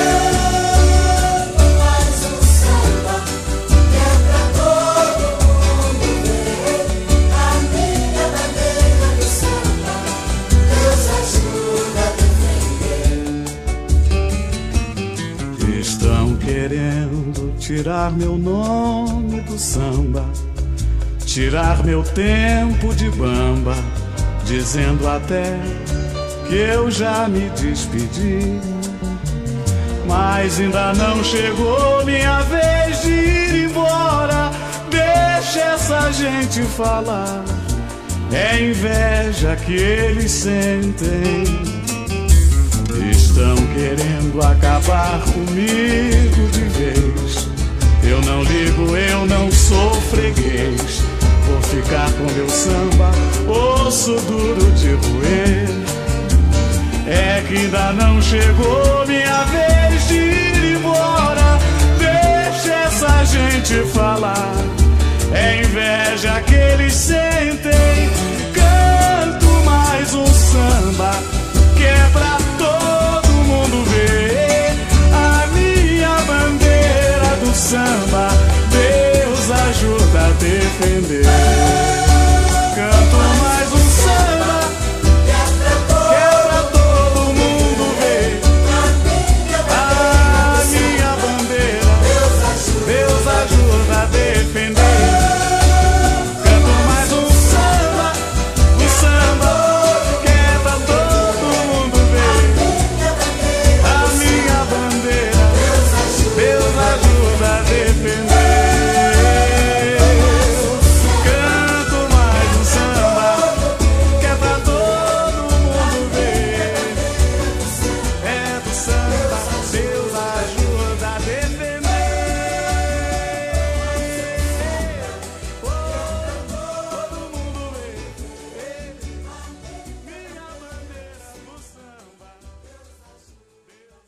Querendo tirar meu nome do samba, tirar meu tempo de bamba, dizendo até que eu já me despedi. Mas ainda não chegou minha vez de ir embora. Deixa essa gente falar, é inveja que eles sentem. Estão querendo acabar comigo de vez. Eu não ligo, eu não sou freguês. Vou ficar com meu samba, osso duro de roer. É que ainda não chegou minha vez de ir embora. Deixa essa gente falar, é inveja que eles sentem. Canto mais um samba que é pra todo mundo ver. A minha bandeira do samba, Deus ajuda a defender. Canto mais um samba que é pra todo mundo ver. A minha bandeira, Deus ajuda a defender. Canto mais um samba, um samba que é pra todo mundo ver. A minha bandeira, Deus ajuda a defender. Canto mais um samba que é pra todo mundo ver. É do samba, Deus ajuda a defender. Todo mundo vê. Minha bandeira do samba, Deus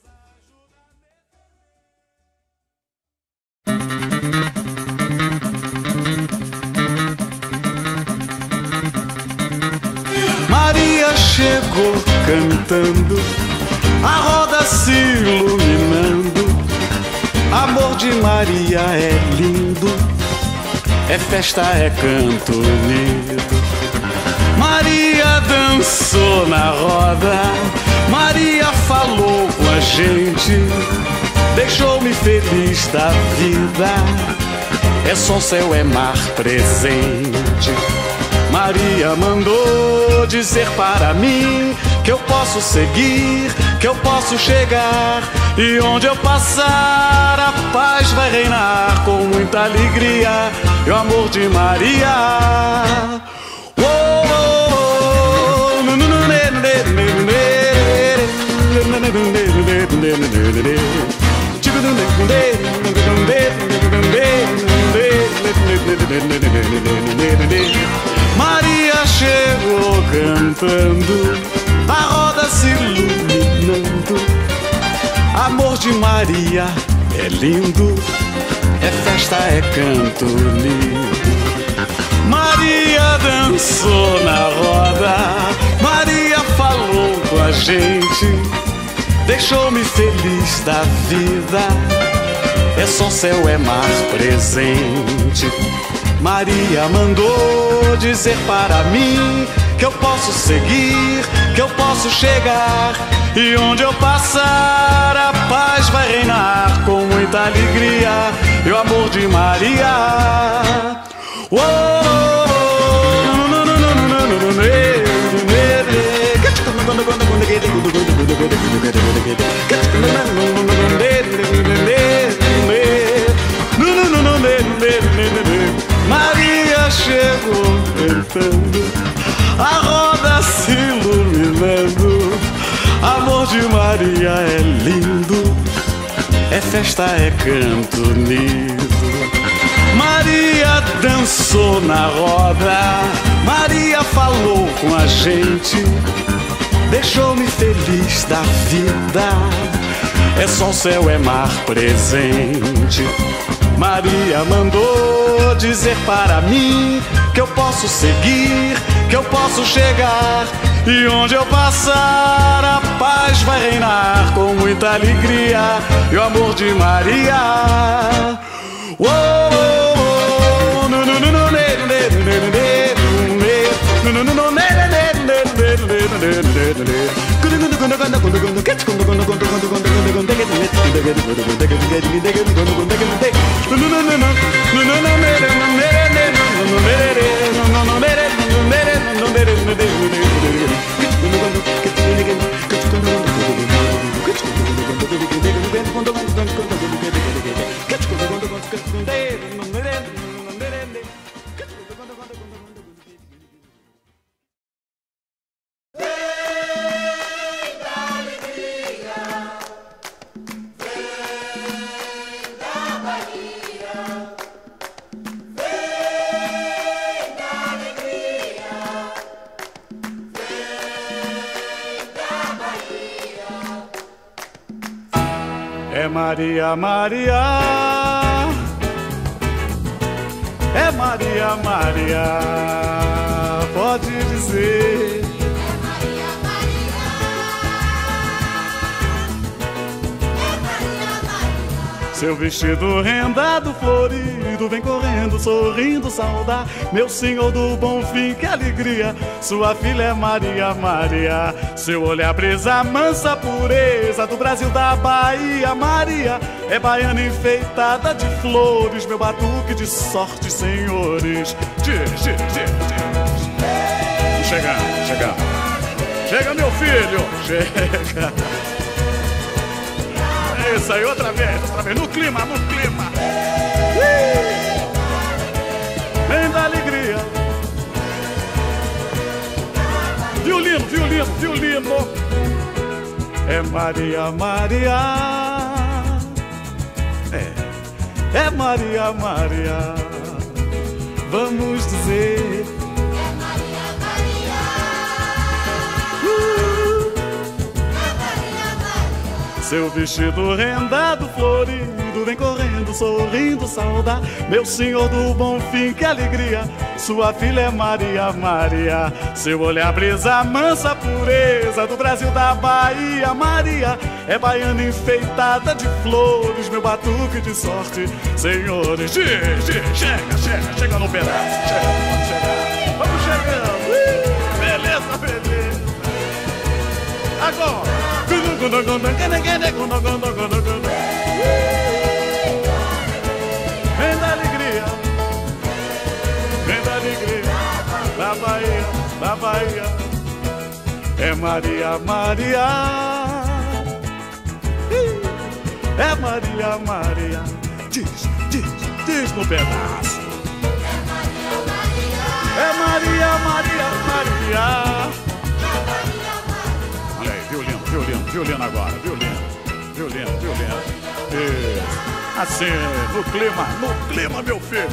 ajuda. Maria chegou cantando, a roda se iluminando. Amor de Maria é lindo, é festa, é canto unido. Maria dançou na roda, Maria falou com a gente, deixou-me feliz da vida. É sol, céu, é mar presente. Maria mandou dizer para mim que eu posso seguir, que eu posso chegar, e onde eu passar a paz vai reinar com muita alegria. E o amor de Maria. Oh, oh, oh, Maria chegou cantando, a roda se iluminando. Amor de Maria é lindo, é festa, é canto lindo. Maria dançou na roda, Maria falou com a gente, deixou-me feliz da vida. É sol, céu, é mar presente. Maria mandou dizer para mim que eu posso seguir, que eu posso chegar. E onde eu passar, a paz vai reinar com muita alegria e o amor de Maria. Oh, Maria chegou cantando, a roda se iluminando. Amor de Maria é lindo, é festa, é canto unido. Maria dançou na roda, Maria falou com a gente, deixou-me feliz da vida. É sol, céu, é mar presente. Maria mandou dizer para mim que eu posso seguir, que eu posso chegar. E onde eu passar, a paz vai reinar com muita alegria e o amor de Maria. Oh, oh, oh, no, no, no, no, É Maria, Maria, é Maria, Maria, pode dizer. É Maria, Maria, é Maria, Maria. Seu vestido rendado, florido, vem correndo, sorrindo, saudar meu Senhor do bom fim, que alegria. Sua filha é Maria, Maria. Seu olhar brisa, mansa pureza do Brasil, da Bahia. Maria é baiana enfeitada de flores, meu batuque de sorte, senhores. Diz, diz, diz, diz. Chega, chega. Chega, meu filho, chega. É isso aí, outra vez, outra vez. No clima, no clima. Vem da alegria. Violino, violino, violino. É Maria, Maria. É, é Maria, Maria. Vamos dizer. É Maria, Maria, Uh, é Maria, Maria. Seu vestido rendado, florido, vem correndo, sorrindo, saudar meu Senhor do bom fim, que alegria. Sua filha é Maria, Maria. Seu olhar brisa, mansa pureza do Brasil, da Bahia. Maria é baiana enfeitada de flores, meu batuque de sorte, senhores. Diz, diz, chega, chega, chega no pedaço. Chega, vamos chegar, vamos chegando. Ih, beleza, beleza. Agora. Vem da alegria, vem da alegria, da Bahia, da Bahia. É Maria, Maria. É Maria, Maria. Diz, diz, diz no pedaço. É Maria, Maria, Maria. Olha aí, violino, violino, violino agora, violino, violino, violino. Isso. Assim, no clima, no clima, meu filho.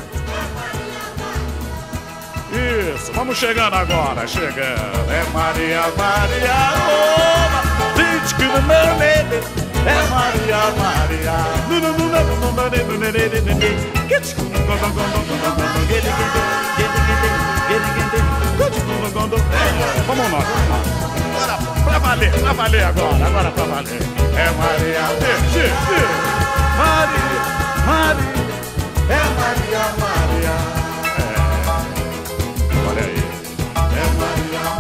Isso, vamos chegando agora, chegando. É Maria, Maria, oba, diz que no meu nele. É Maria, Maria. É, vamos nós, vamos nós. Agora pra valer, pra valer agora, agora pra valer. É Maria, diz, diz, diz. Maria, Maria, é Maria, Maria. É, olha aí. É Maria,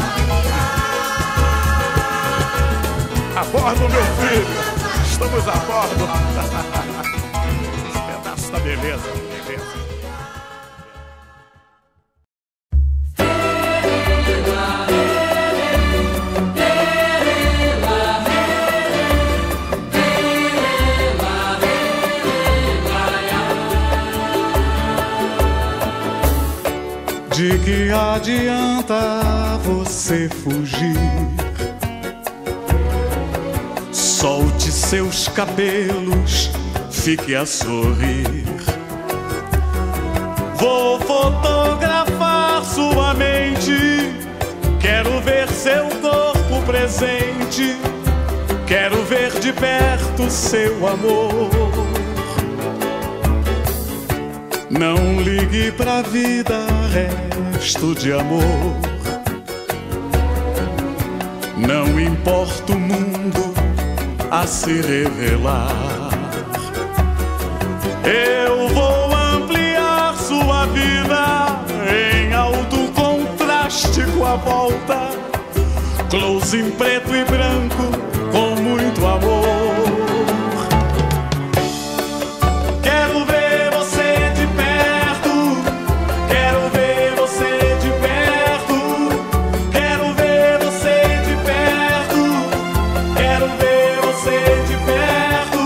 Estamos a bordo. Esse pedaço da beleza, beleza. De que adianta você fugir? Solte seus cabelos, fique a sorrir. Vou fotografar sua mente. Quero ver seu corpo presente. Quero ver de perto seu amor. Não ligue pra vida, resto de amor. Não importa o mundo a se revelar. Eu vou ampliar sua vida em alto contraste com a volta. Close em preto e branco com muito amor. Quero ver você de perto. Quero ver você de perto. Quero ver você de perto. Quero ver você de perto.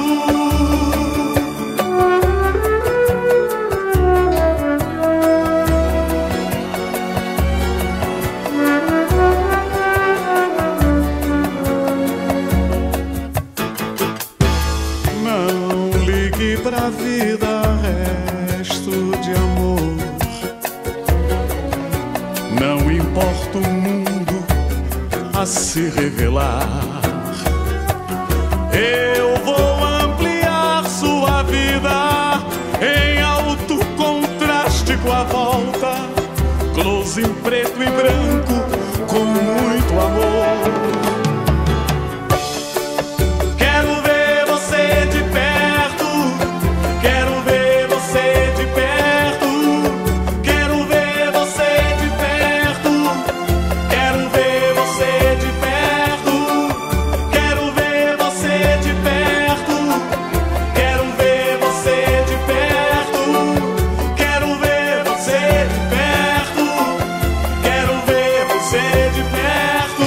Não ligue pra vida, resto de amor. Não importa o mundo a se revelar. Eu vou ampliar sua vida em alto contraste com a volta. Close em preto e branco com muito amor. Quero ver você de perto. Quero ver você de perto. Quero ver você de perto. Quero ver você de perto. Quero ver você de perto. Quero ver você de perto. Quero ver você de perto. Quero ver você de perto.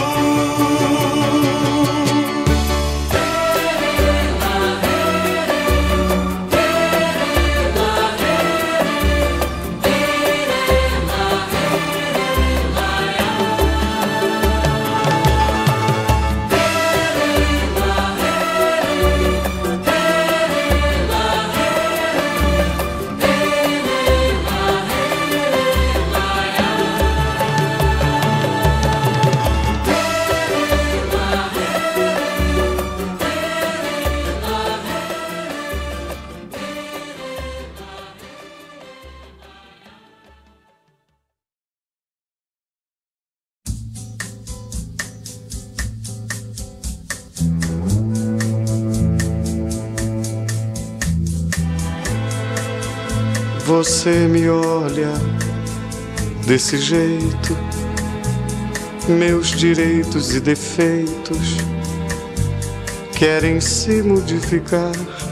Você me olha desse jeito, meus direitos e defeitos querem se modificar.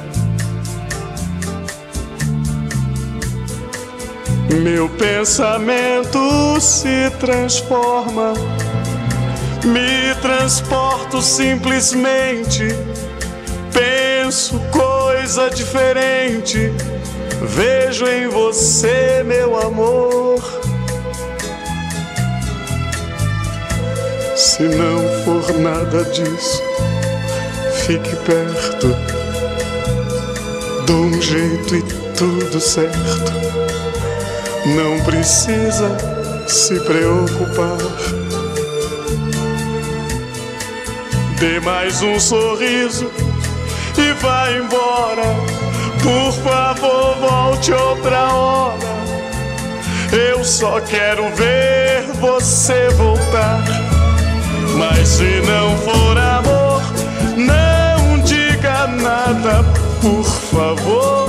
Meu pensamento se transforma, me transporto simplesmente, penso coisa diferente. Vejo em você, meu amor. Se não for nada disso, fique perto. Dou um jeito e tudo certo. Não precisa se preocupar. Dê mais um sorriso e vá embora. Por favor, volte outra hora. Eu só quero ver você voltar. Mas se não for amor, não diga nada, por favor.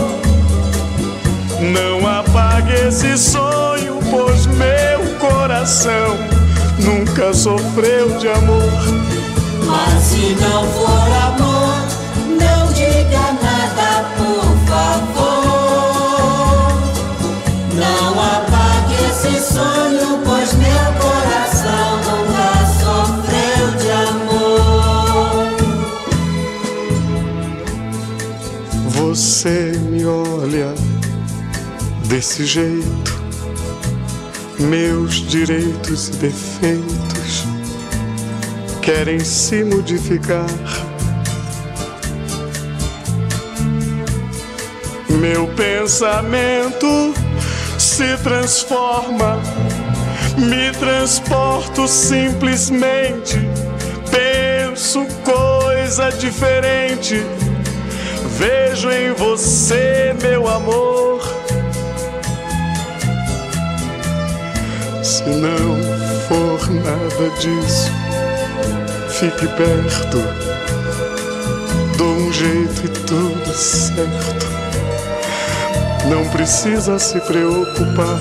Não apague esse sonho, pois meu coração nunca sofreu de amor. Mas se não for amor, não diga esse sonho, pois meu coração nunca sofreu de amor. Você me olha desse jeito, meus direitos e defeitos querem se modificar. Meu pensamento se transforma, me transporto simplesmente, penso coisa diferente, vejo em você, meu amor. Se não for nada disso, fique perto, dou um jeito e tudo certo. Não precisa se preocupar.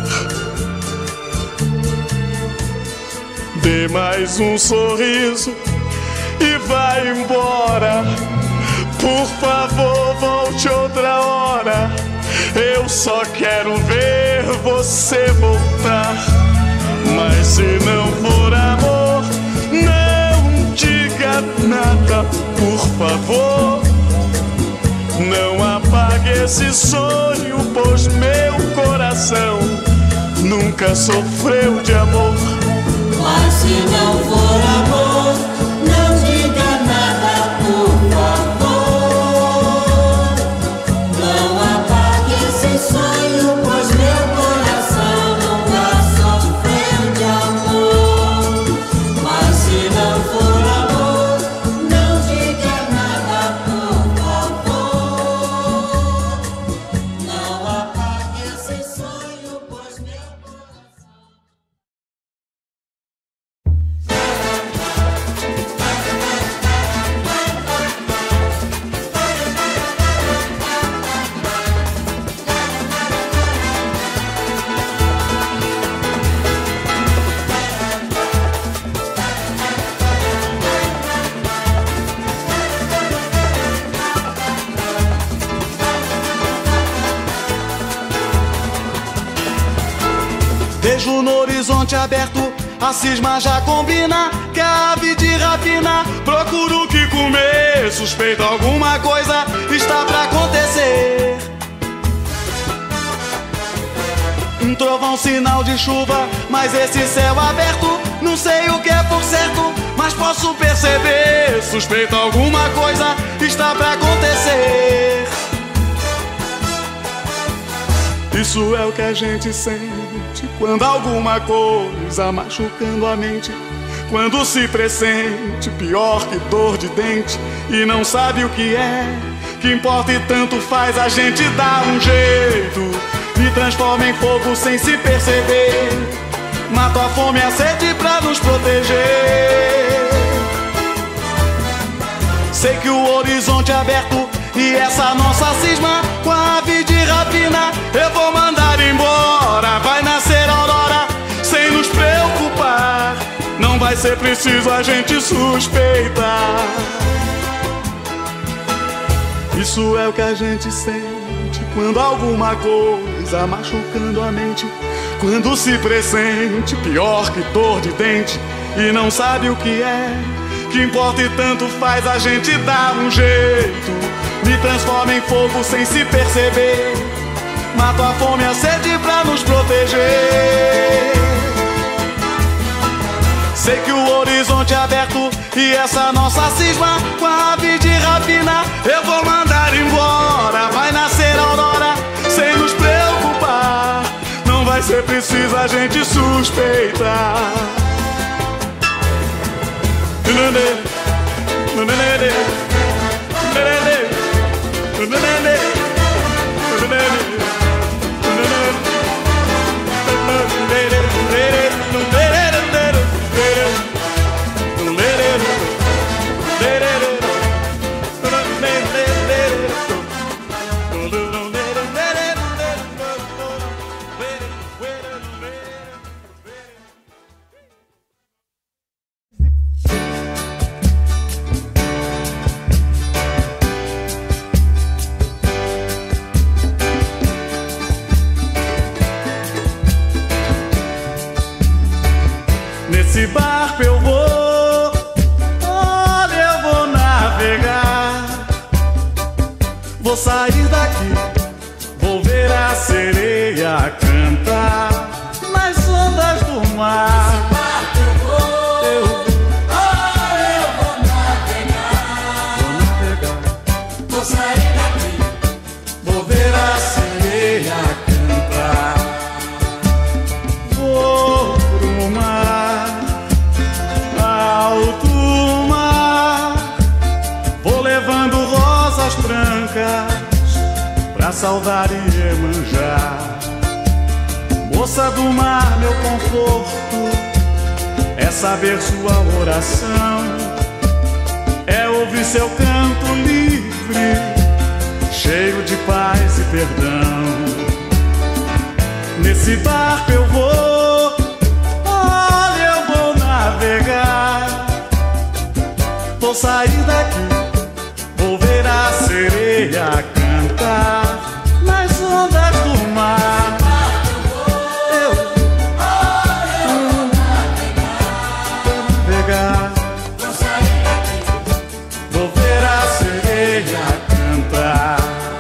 Dê mais um sorriso e vai embora. Por favor, volte outra hora. Eu só quero ver você voltar. Mas se não for amor, não diga nada, por favor. Não apague esse sonho, pois meu coração nunca sofreu de amor. Mas se não for amor, não diga nada, por favor. Não apague esse sonho, pois meu coração nunca sofreu de amor. Mas se não for amor, não diga nada, por favor. Não apague esse sonho, pois meu coração. Vejo no horizonte aberto, a cisma já combina, que a ave de rapina procura o que comer. Suspeito alguma coisa está pra acontecer. Um trovão, sinal de chuva, mas esse céu aberto, não sei o que é por certo, mas posso perceber. Suspeito alguma coisa está pra acontecer. Isso é o que a gente sente quando alguma coisa machucando a mente, quando se pressente pior que dor de dente e não sabe o que é, que importa e tanto faz, a gente dá um jeito, me transforma em fogo sem se perceber, mato a fome e a sede pra nos proteger. Sei que o horizonte é aberto e essa nossa cisma com a ave de rapina eu vou mandar embora. Vai nascer a aurora sem nos preocupar, não vai ser preciso a gente suspeitar. Isso é o que a gente sente quando alguma coisa machucando a mente, quando se pressente pior que dor de dente e não sabe o que é, que importa e tanto faz, a gente dá um jeito, me transforma em fogo sem se perceber, mato a fome e a sede pra nos proteger. Sei que o horizonte é aberto e essa nossa cisma com a ave de rapina eu vou mandar embora. Vai nascer a aurora sem nos preocupar, não vai ser preciso a gente suspeitar. Nesse barco eu vou, olha, eu vou navegar. Vou sair daqui, vou ver a sereia cantar nas ondas do mar. Pra saudar e Iemanjá. Moça do mar, meu conforto é saber sua oração, é ouvir seu canto livre, cheio de paz e perdão. Nesse barco eu vou, olha, eu vou navegar. Vou sair daqui, vou ver a sereia cantar nas ondas do mar. Eu vou navegar, vou sair daqui, vou ver a sereia cantar.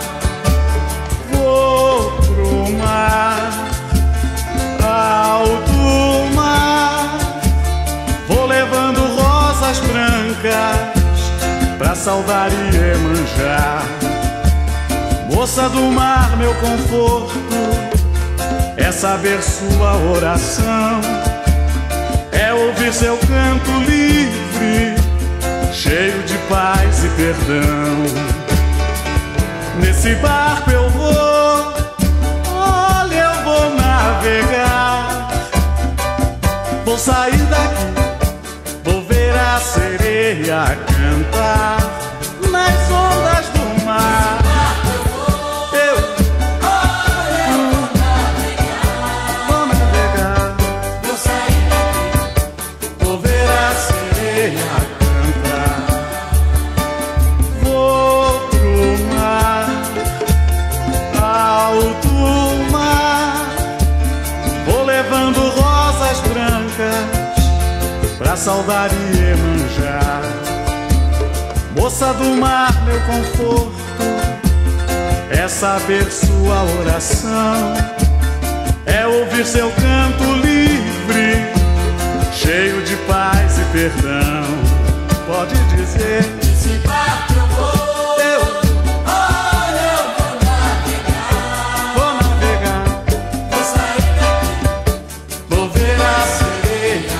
Vou pro mar, alto mar, vou levando rosas brancas pra saudar e Iemanjá. Moça do mar, meu conforto é saber sua oração, é ouvir seu canto livre, cheio de paz e perdão. Nesse barco eu vou, olha, eu vou navegar. Vou sair daqui, vou ver a sereia cantar nas ondas do mar. Pra saudar e Iemanjá. Moça do mar, meu conforto é saber sua oração, é ouvir seu canto livre, cheio de paz e perdão. Pode dizer: esse barco eu vou, eu, olha, eu vou navegar. Vou navegar, vou sair daqui, vou ver a sereia.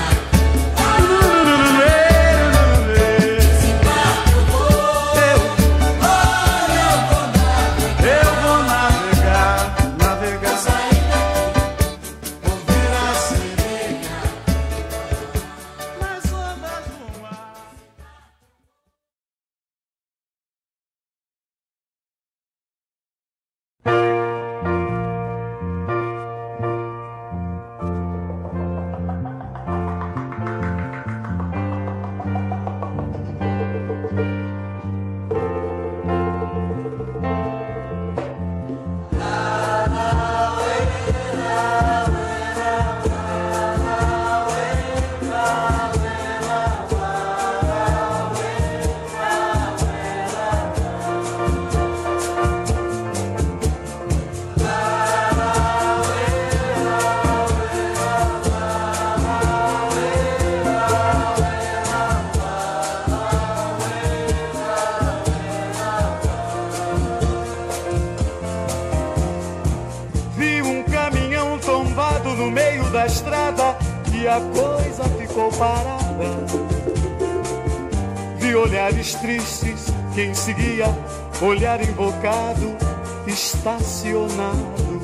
No meio da estrada e a coisa ficou parada. Vi olhares tristes, quem seguia, olhar invocado, estacionado.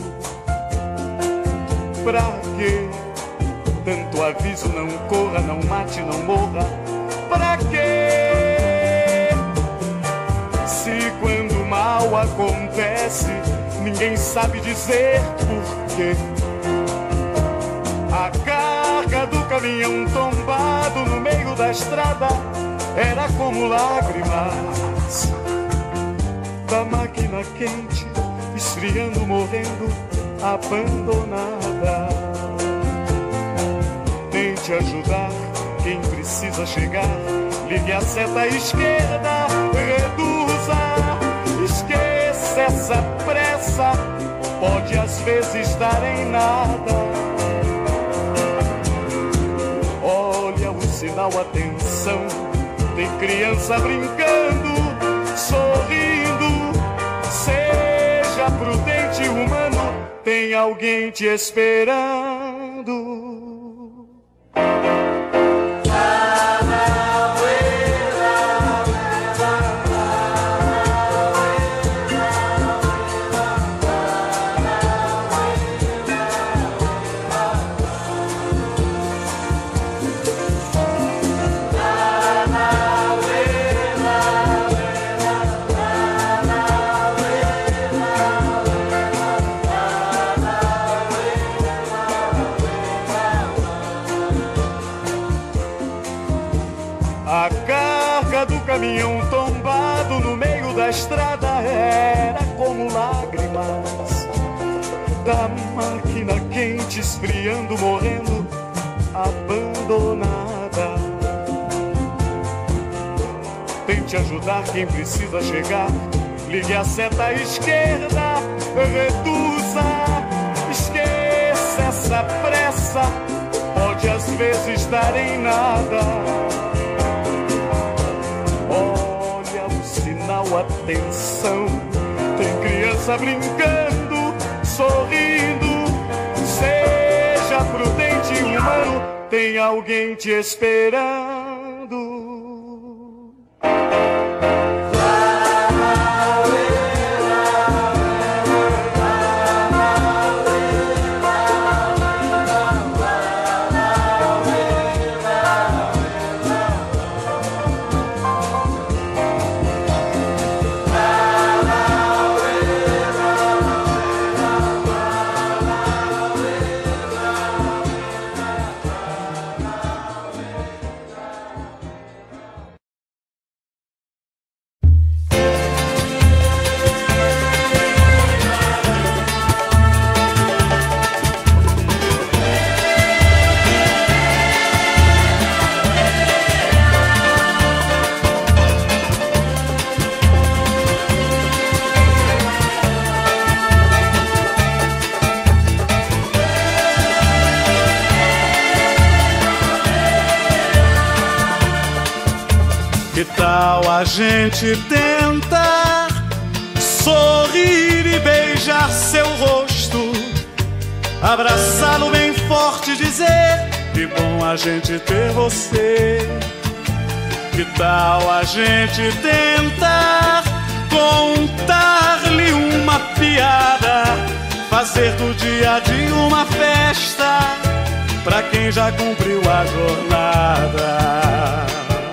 Pra quê? Tanto aviso, não corra, não mate, não morra. Pra quê? Se quando o mal acontece, ninguém sabe dizer por quê. A carga do caminhão tombado no meio da estrada era como lágrimas da máquina quente, esfriando, morrendo, abandonada. Tente Tente ajudar quem precisa chegar. Ligue a seta esquerda, reduza. Esqueça essa pressa, pode às vezes dar em nada. Olha o sinal, atenção. Tem criança brincando, sorrindo. Seja prudente, humano, tem alguém te esperando. Caminhão tombado no meio da estrada era como lágrimas da máquina quente esfriando, morrendo, abandonada. Tente ajudar quem precisa chegar. Ligue a seta esquerda, reduza. Esqueça essa pressa, pode às vezes dar em nada. Olha o sinal, atenção. Tem criança brincando, sorrindo. Seja prudente, humano, tem alguém te esperando. Que tal a gente tentar sorrir e beijar seu rosto, abraçá-lo bem forte e dizer: que bom a gente ter você. Que tal a gente tentar contar-lhe uma piada, fazer do dia a dia uma festa pra quem já cumpriu a jornada.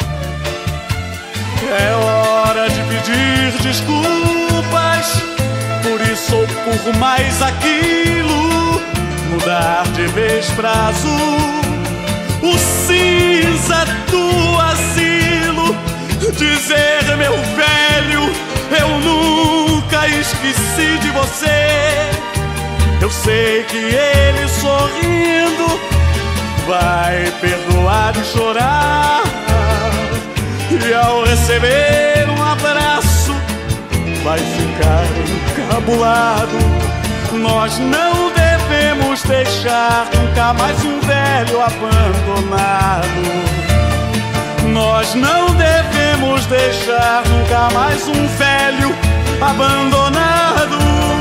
É hora de pedir desculpas por isso ou por mais aquilo, mudar de vez pra azul o cinza do asilo, dizer: meu velho, eu nunca esqueci de você. Eu sei que ele sorrindo vai perdoar e chorar, e ao receber um abraço vai ficar encabulado. Nós não devemos deixar nunca mais um velho abandonado. Nós não devemos deixar nunca mais um velho abandonado.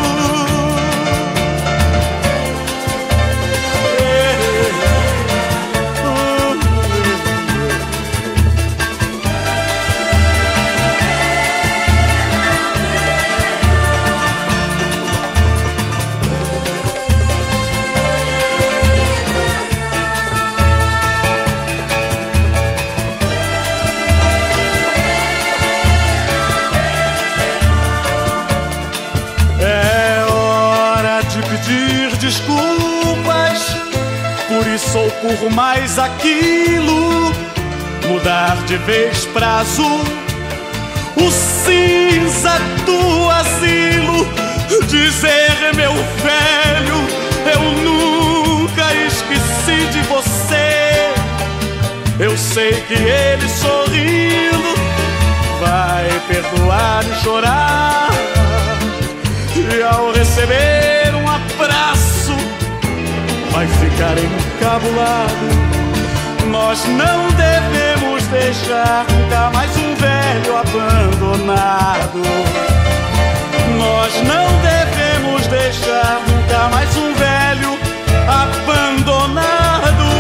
Desculpas por isso ou por mais aquilo, mudar de vez pra azul o cinza do asilo, dizer: meu velho, eu nunca esqueci de você. sei que ele sorrindo vai perdoar e chorar, e ao receber um abraço vai ficar encabulado. Nós não devemos deixar nunca mais um velho abandonado. Nós não devemos deixar nunca mais um velho abandonado.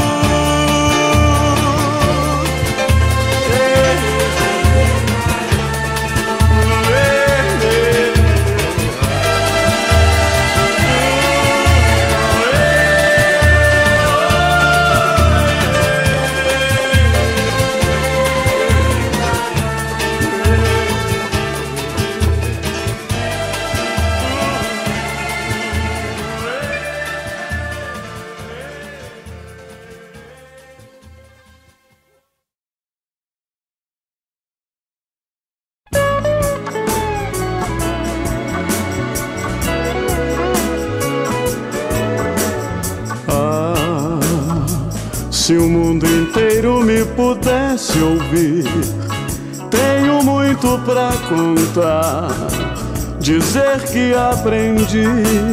Se o mundo inteiro me pudesse ouvir, tenho muito pra contar, dizer que aprendi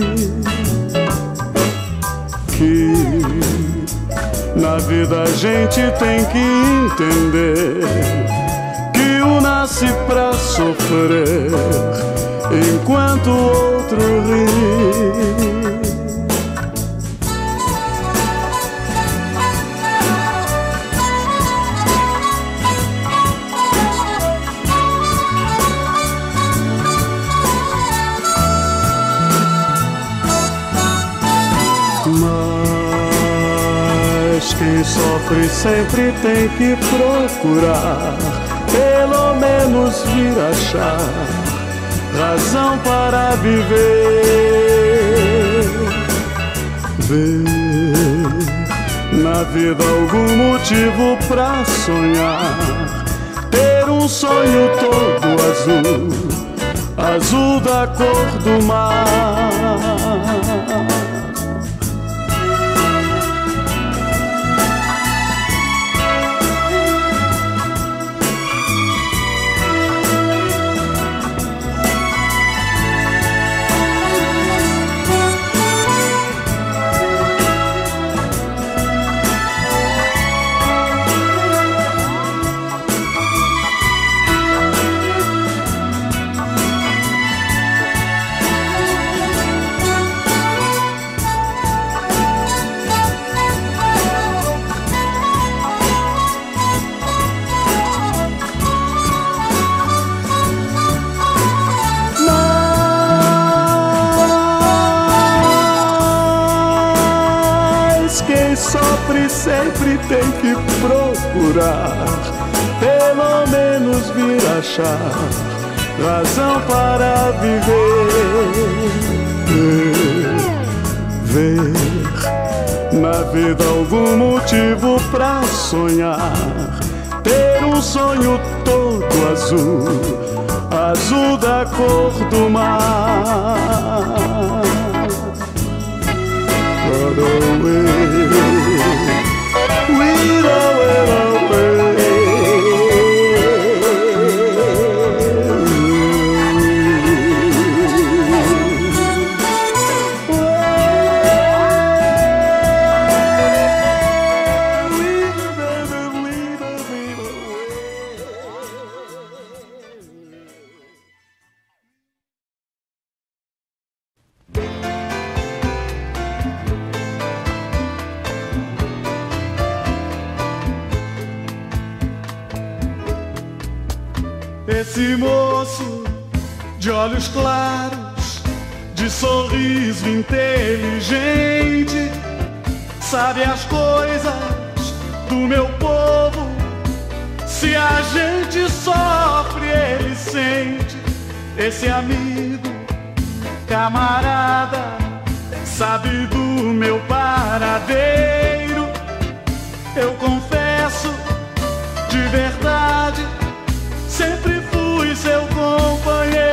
que na vida a gente tem que entender que um nasce pra sofrer enquanto o outro ri. Mas quem sofre sempre tem que procurar, pelo menos vir achar razão para viver. Ver na vida algum motivo pra sonhar, ter um sonho todo azul, azul da cor do mar. Sofre sempre tem que procurar, pelo menos vir achar razão para viver. Ver na vida algum motivo pra sonhar, ter um sonho todo azul, azul da cor do mar. Run away, we'd away, away. Esse moço de olhos claros, de sorriso inteligente, sabe as coisas do meu povo. Se a gente sofre, ele sente. Esse amigo, camarada, sabe do meu paradeiro. Eu confesso de verdade, sempre fui seu companheiro.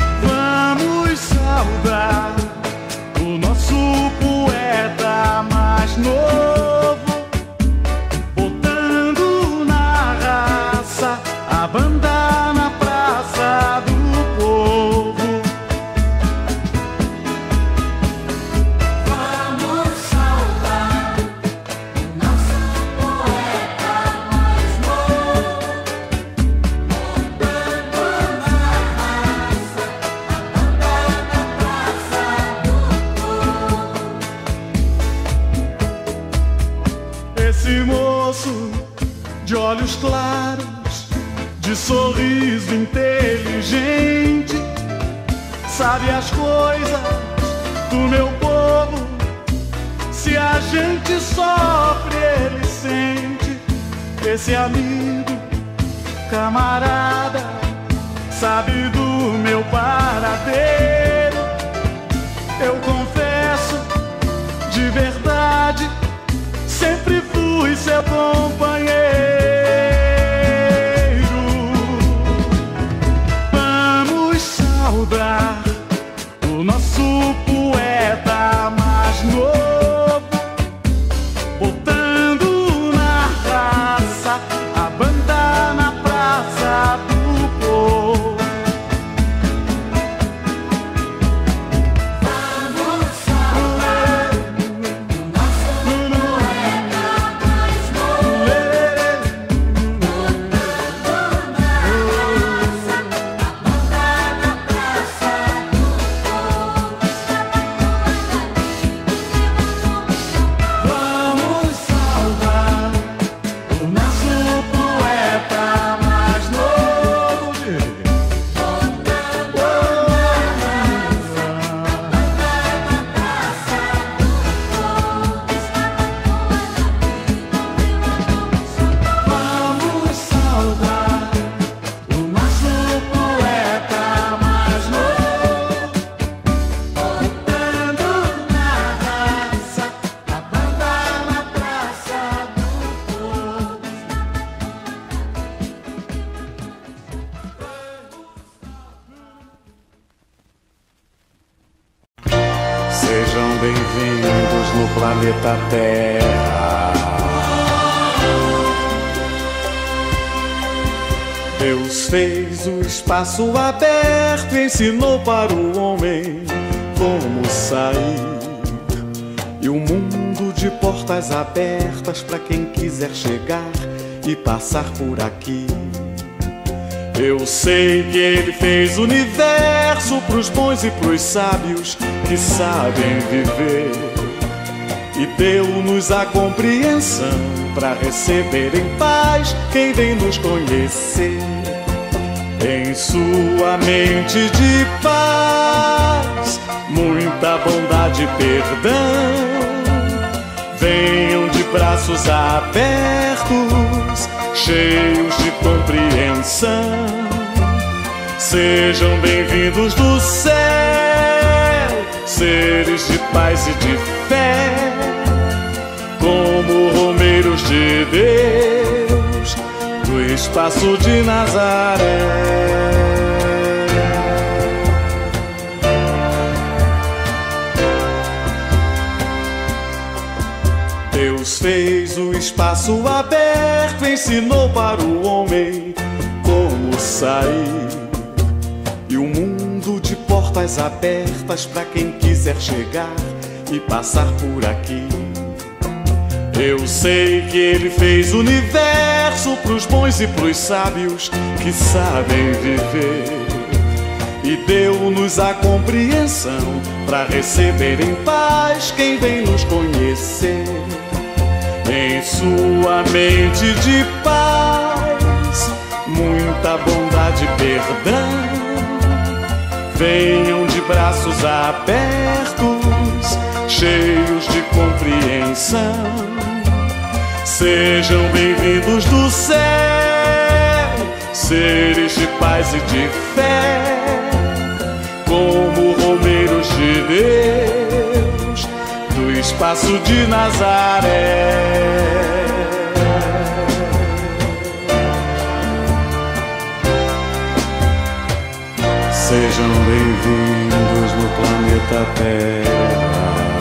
Vamos saudar o nosso poeta amado. olhos claros, de sorriso inteligente, sabe as coisas do meu povo. Se a gente sofre, ele sente. Esse amigo, camarada, sabe do meu paradeiro. Eu confesso, de verdade, sempre fui seu companheiro. Vamos saudar o nosso poeta mais novo, botando na raça a banda na praça do povo. Vamos saudar o nosso poeta mais novo, botando na raça a banda na praça do povo. Vamos saudar o nosso poeta mais novo, vamos saudar o nosso poeta mais novo, botando na raça a banda na praça do povo. Sejam bem-vindos no planeta Terra. Deus fez o espaço aberto e ensinou para o homem como sair. E o mundo de portas abertas para quem quiser chegar e passar por aqui. Eu sei que ele fez o universo pros bons e pros sábios que sabem viver, e deu-nos a compreensão para receber em paz quem vem nos conhecer. Em sua mente de paz, muita bondade e perdão, venham de braços abertos, cheios de compreensão. Sejam bem-vindos do céu, seres de paz e de fé, como romeiros de Deus do espaço de Nazaré. Deus fez o espaço aberto, ensinou para o homem como sair. E o mundo de portas abertas para quem quiser chegar e passar por aqui. Eu sei que ele fez o universo pros bons e pros sábios que sabem viver, e deu-nos a compreensão para receber em paz quem vem nos conhecer. Em sua mente de paz, muita bondade e perdão, venham de braços abertos, cheios de compreensão. Sejam bem-vindos do céu, seres de paz e de fé, como romeiros de Deus do espaço de Nazaré. Sejam bem-vindos no planeta Terra.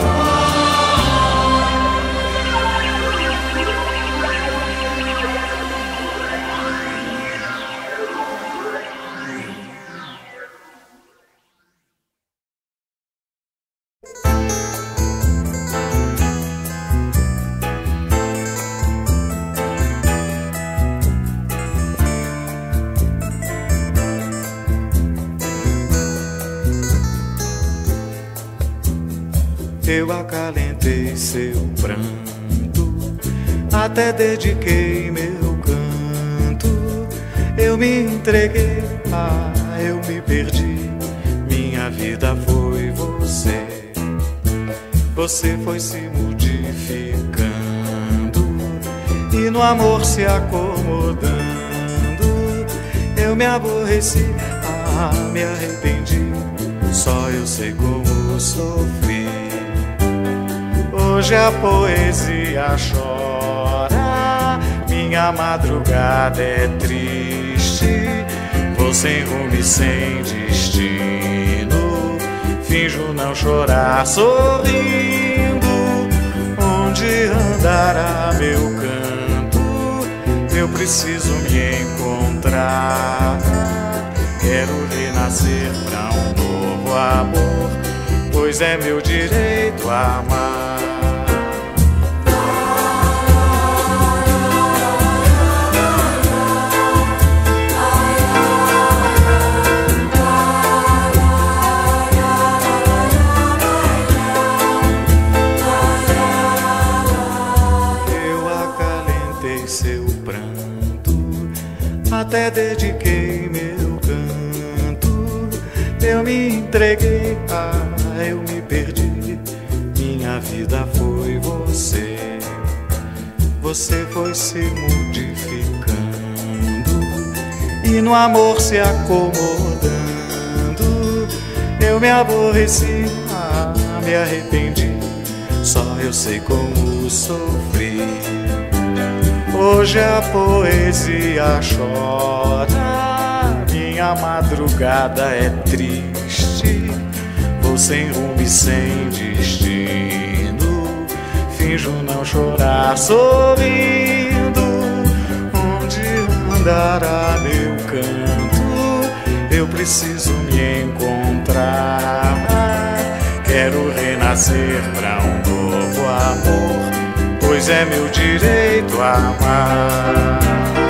Eu acalentei seu pranto, até dediquei meu canto Eu me entreguei, ah, eu me perdi. Minha vida foi você. Você foi se modificando e no amor se acomodando. Eu me aborreci, ah, me arrependi. Só eu sei como sofri. Hoje a poesia chora, minha madrugada é triste. Vou sem rumo e sem destino, finjo não chorar sorrindo. Onde andará meu canto? Eu preciso me encontrar. Quero renascer pra um novo amor, pois é meu direito amar. Até dediquei meu canto. Eu me entreguei, ah, eu me perdi. Minha vida foi você. Você foi se modificando e no amor se acomodando. Eu me aborreci, ah, me arrependi. Só eu sei como sofri. Hoje a poesia chora, minha madrugada é triste. Vou sem rumo e sem destino, finjo não chorar sorrindo. Onde andará meu canto? Eu preciso me encontrar. Quero renascer pra um novo amor, pois é meu direito amar.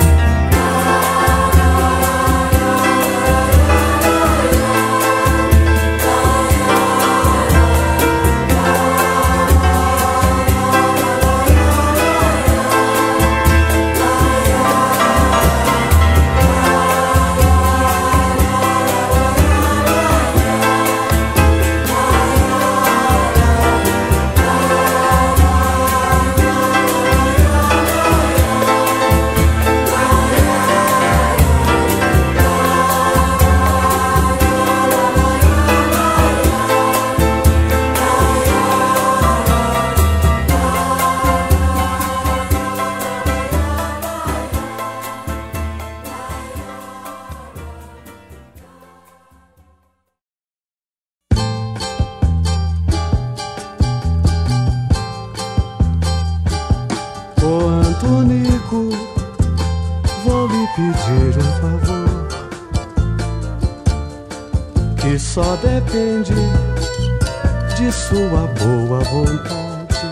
Só depende de sua boa vontade.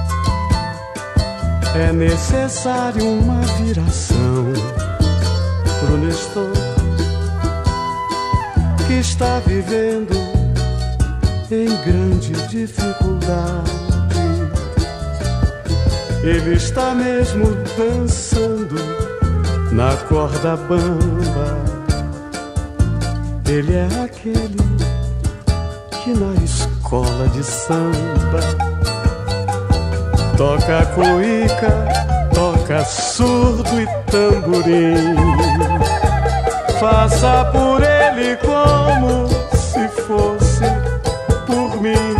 É necessário uma viração pro Nestor, que está vivendo em grande dificuldade. Ele está mesmo dançando na corda bamba. Ele é aquele que na escola de samba toca cuíca, toca surdo e tamborim. Faça por ele como se fosse por mim.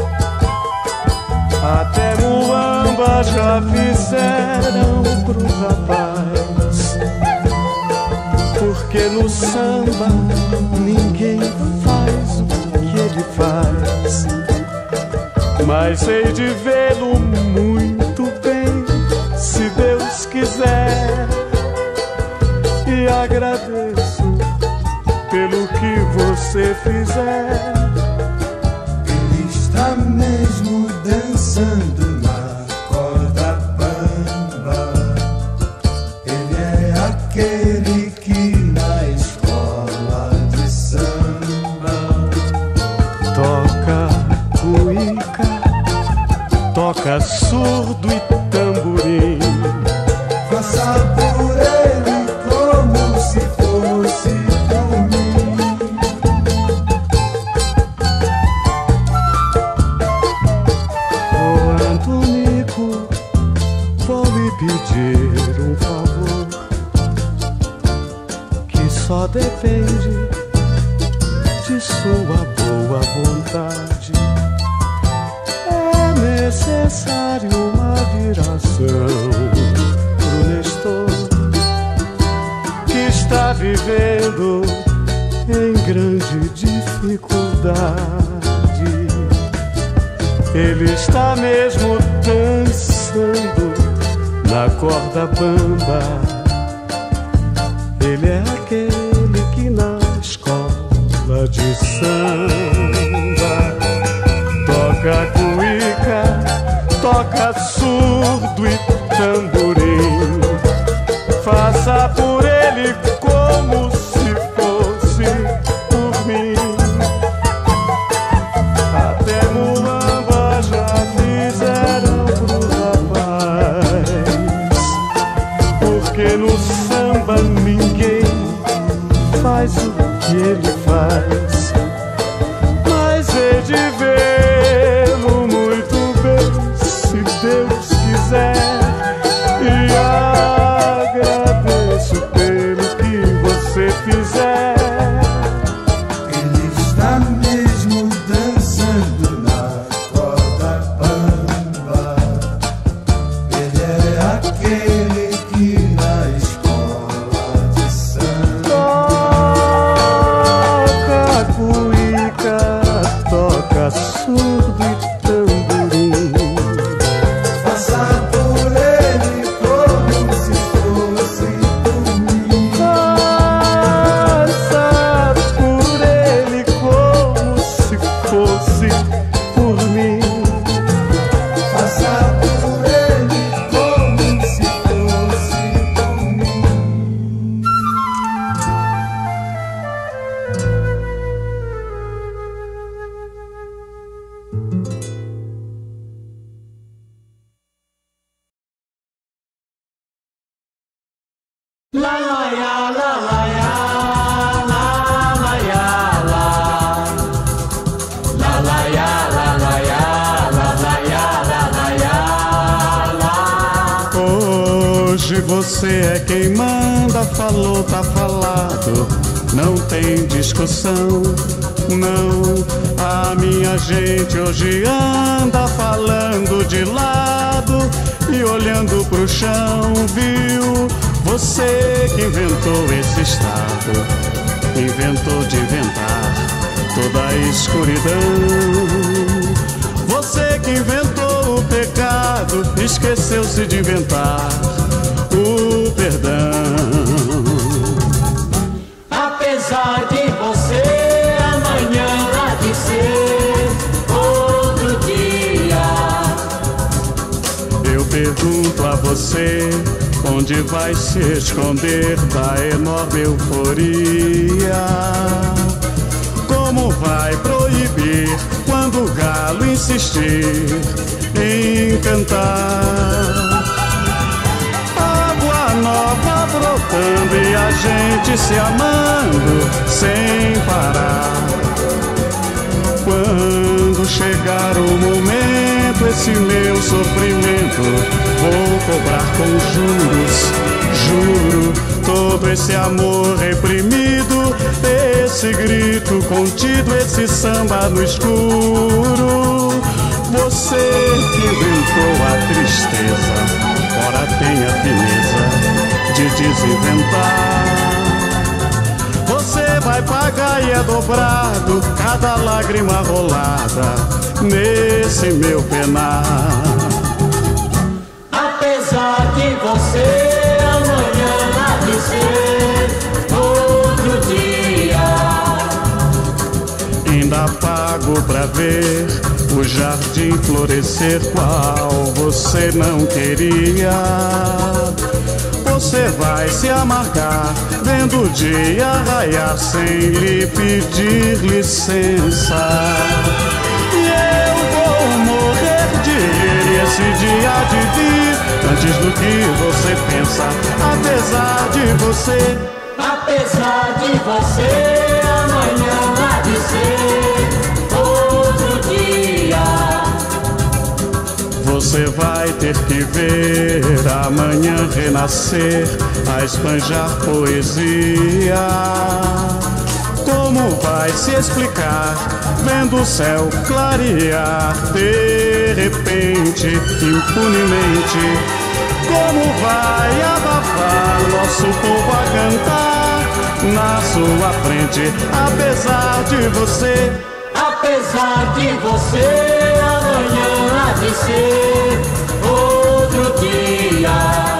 Até muamba já fizeram pro rapaz, porque no samba ninguém faz o que ele faz. Mas sei de vê-lo muito bem, se Deus quiser. E agradeço pelo que você fizer. Ele está mesmo dançando na corda bamba. Ele é aquele que na escola de samba toca cuíca, toca surdo e tamborim. Faça por ele como se necessário uma viração pro Nestor, que está vivendo em grande dificuldade. Ele está mesmo dançando na corda bamba. Ele é aquele que na escola de samba toca cuíca, toca surdo e tamborim. Faça por ele como se fosse por mim. Até muamba já fizeram pro rapaz, porque no samba ninguém faz o que ele faz. Mas hei de vê-lo muito bem, se Deus quiser, e agradeço pelo que você fizer. Ele está mesmo dançando na corda bamba. Ele é aquele que na escola de samba Toca cuíca, toca surdo e tamborim. Passar por ele como se fosse por mim. Passa por ele como se fosse por mim. Passar por ele como se fosse por mim. Hoje você é quem manda, falou, tá falado, não tem discussão, não. A minha gente hoje anda falando de lado e olhando pro chão, viu? Você que inventou esse estado, inventou de inventar toda a escuridão. Você que inventou o pecado, esqueceu-se de inventar o perdão. Apesar de você, amanhã há de ser outro dia. Eu pergunto a você, onde vai se esconder da enorme euforia? Como vai proibir quando o galo insistir em cantar? Água nova brotando e a gente se amando sem parar. Quando chegar o momento, esse meu sofrimento vou cobrar com juros, juro. Todo esse amor reprimido, esse grito contido, esse samba no escuro. Você que inventou a tristeza, ora tem a fineza de desinventar. Você vai pagar e é dobrado cada lágrima rolada nesse meu penar. Apesar de você, amanhã há de ser outro dia. Ainda pago pra ver o jardim florescer qual você não queria. Você vai se amargar vendo o dia raiar sem lhe pedir licença. E eu vou morrer de rir, esse dia há de vir antes do que você pensa. Apesar de você, Apesar de você, amanhã há de ser outro dia. você vai ter que ver amanhã renascer, a esbanjar poesia. Como vai se explicar, vendo o céu clarear de repente, impunemente? Como vai abafar nosso povo a cantar na sua frente, apesar de você? Apesar de você, amanhã há de ser outro dia.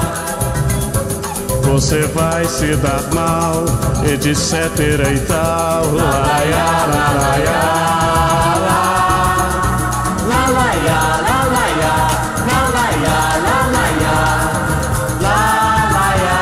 Você vai se dar mal, etc e tal. La la ya, la la ya, la la la ya, la la ya, la la ya, la la ya, la la ya,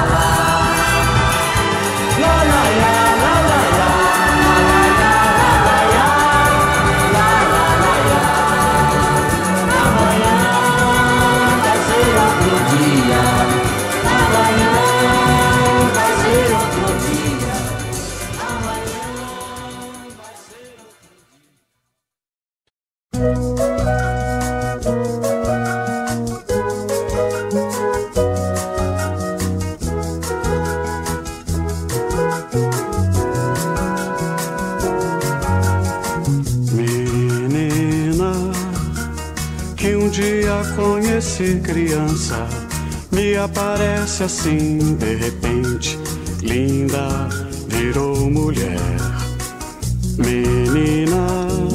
la la ya, la la ya, la la ya, la la ya, amanhã vai ser outro dia. Amanhã vai ser outro dia. Amanhã vai ser outro dia. Menina, que um dia conheci criança, me aparece assim de repente, linda, virou mulher. Menina,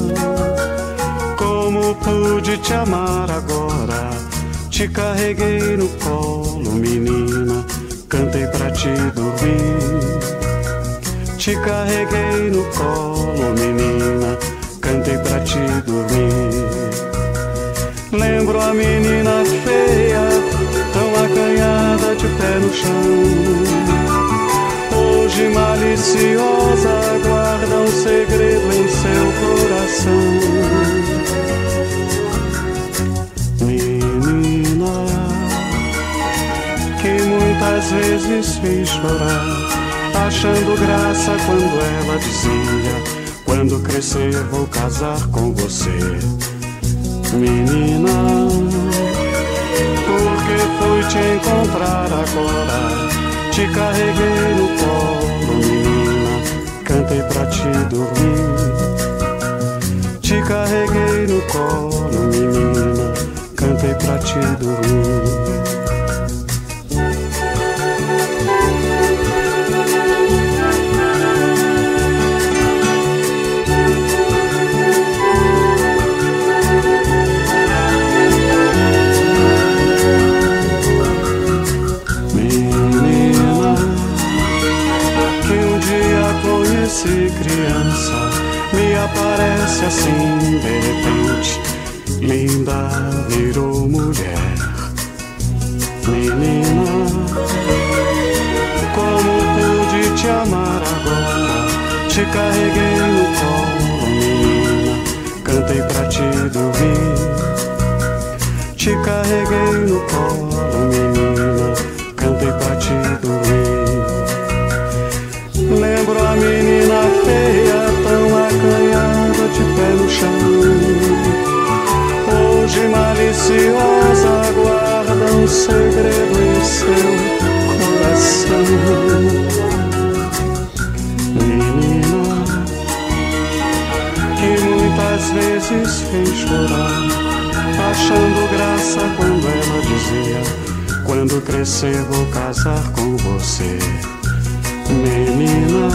como pude te amar agora? Te carreguei no colo, menina, cantei pra te dormir. Te carreguei no colo, menina, cantei pra te dormir. Lembro a menina feia, tão acanhada de pé no chão. Hoje maliciosa guarda um segredo em seu coração. Menina, que muitas vezes fiz chorar, achando graça quando ela dizia: quando crescer vou casar com você. Menina, porque fui te encontrar agora, te carreguei no colo, menina, cantei pra te dormir. Te carreguei no colo, menina, cantei pra te dormir. Se criança me aparece assim de repente, linda, virou mulher. Menina, como pude te amar agora? Te carreguei no colo, menina, cantei pra te dormir. Te carreguei no colo, menina, cantei pra te dormir. Lembro a menina feia, tão acanhada de pé no chão. Hoje maliciosa guarda um segredo em seu coração. Menina, que muitas vezes fez chorar, achando graça quando ela dizia: quando crescer vou casar com você. Menina,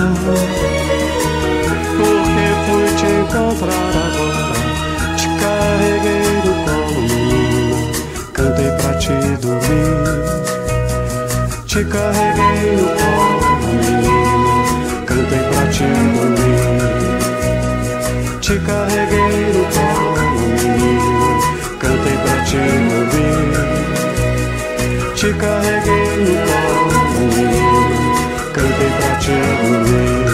porque fui te encontrar agora, te carreguei no colo, menina, cantei pra te dormir. Te carreguei no colo, menina, cantei pra te dormir. Te carreguei no colo, menina, cantei pra te dormir. Te carreguei no colo, menina, cantei pra te dormir.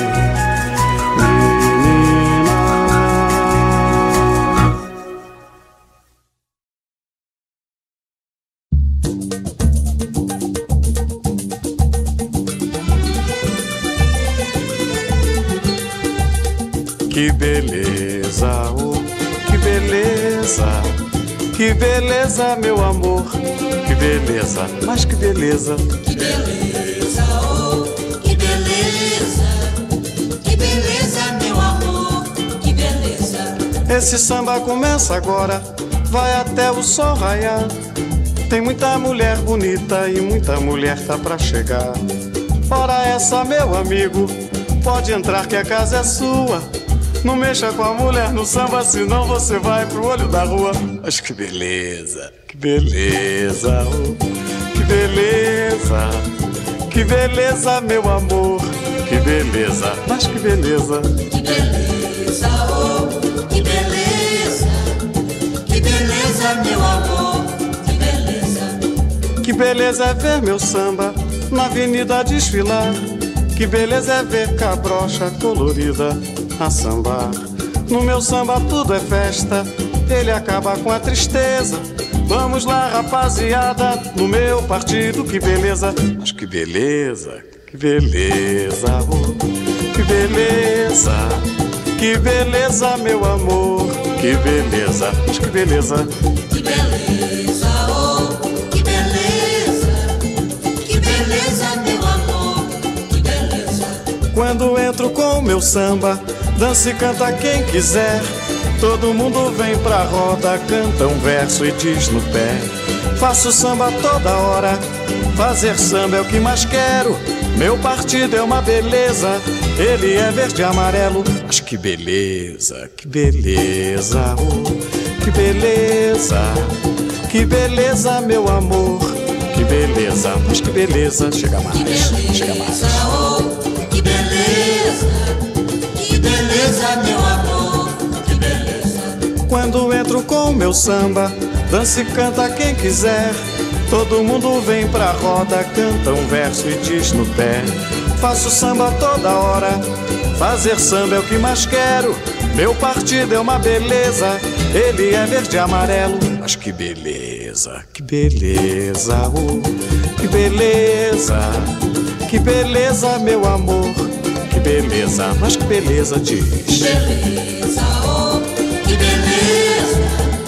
Que beleza, oh, que beleza, que beleza, meu amor, que beleza, mas que beleza. Que beleza, oh, que beleza, Esse samba começa agora, vai até o sol raiar. Tem muita mulher bonita e muita mulher tá pra chegar. Ora essa, meu amigo, pode entrar que a casa é sua. Não mexa com a mulher no samba, senão você vai pro olho da rua. Mas que beleza, que beleza, oh, que beleza, que beleza, meu amor, que beleza, mas que beleza. Que beleza, oh, que beleza, que beleza, meu amor, que beleza. Que beleza é ver meu samba na avenida desfilar. Que beleza é ver cabrocha colorida a sambar. No meu samba tudo é festa, ele acaba com a tristeza. Vamos lá, rapaziada, no meu partido, que beleza. Mas que beleza, que beleza, oh, que beleza, que beleza, meu amor, que beleza, mas que beleza. Que beleza, oh, que beleza, que beleza, meu amor, que beleza. Quando entro com o meu samba, dança e canta quem quiser. Todo mundo vem pra roda, canta um verso e diz no pé. Faço samba toda hora, fazer samba é o que mais quero. Meu partido é uma beleza, ele é verde e amarelo. Mas que beleza, que beleza, oh, que beleza, que beleza, meu amor, que beleza, mas que beleza. Chega mais, chega mais. Oh, que beleza, que beleza, meu amor, que beleza. Quando entro com o meu samba, dança e canta quem quiser. Todo mundo vem pra roda, canta um verso e diz no pé. Faço samba toda hora, fazer samba é o que mais quero. Meu partido é uma beleza, ele é verde e amarelo. Mas que beleza, que beleza, oh, que beleza, que beleza, meu amor, que beleza, mas que beleza, diz. Que beleza, oh, que beleza,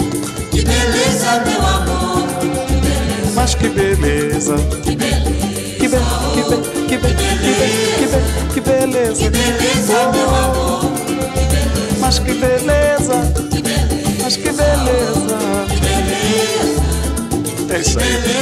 que beleza, meu amor, que beleza. Mas que beleza, que beleza, que be, que be, que be, que be, que be, que beleza, que beleza, meu amor, que beleza. mas que beleza, Que beleza, mas que beleza. que beleza, É isso aí.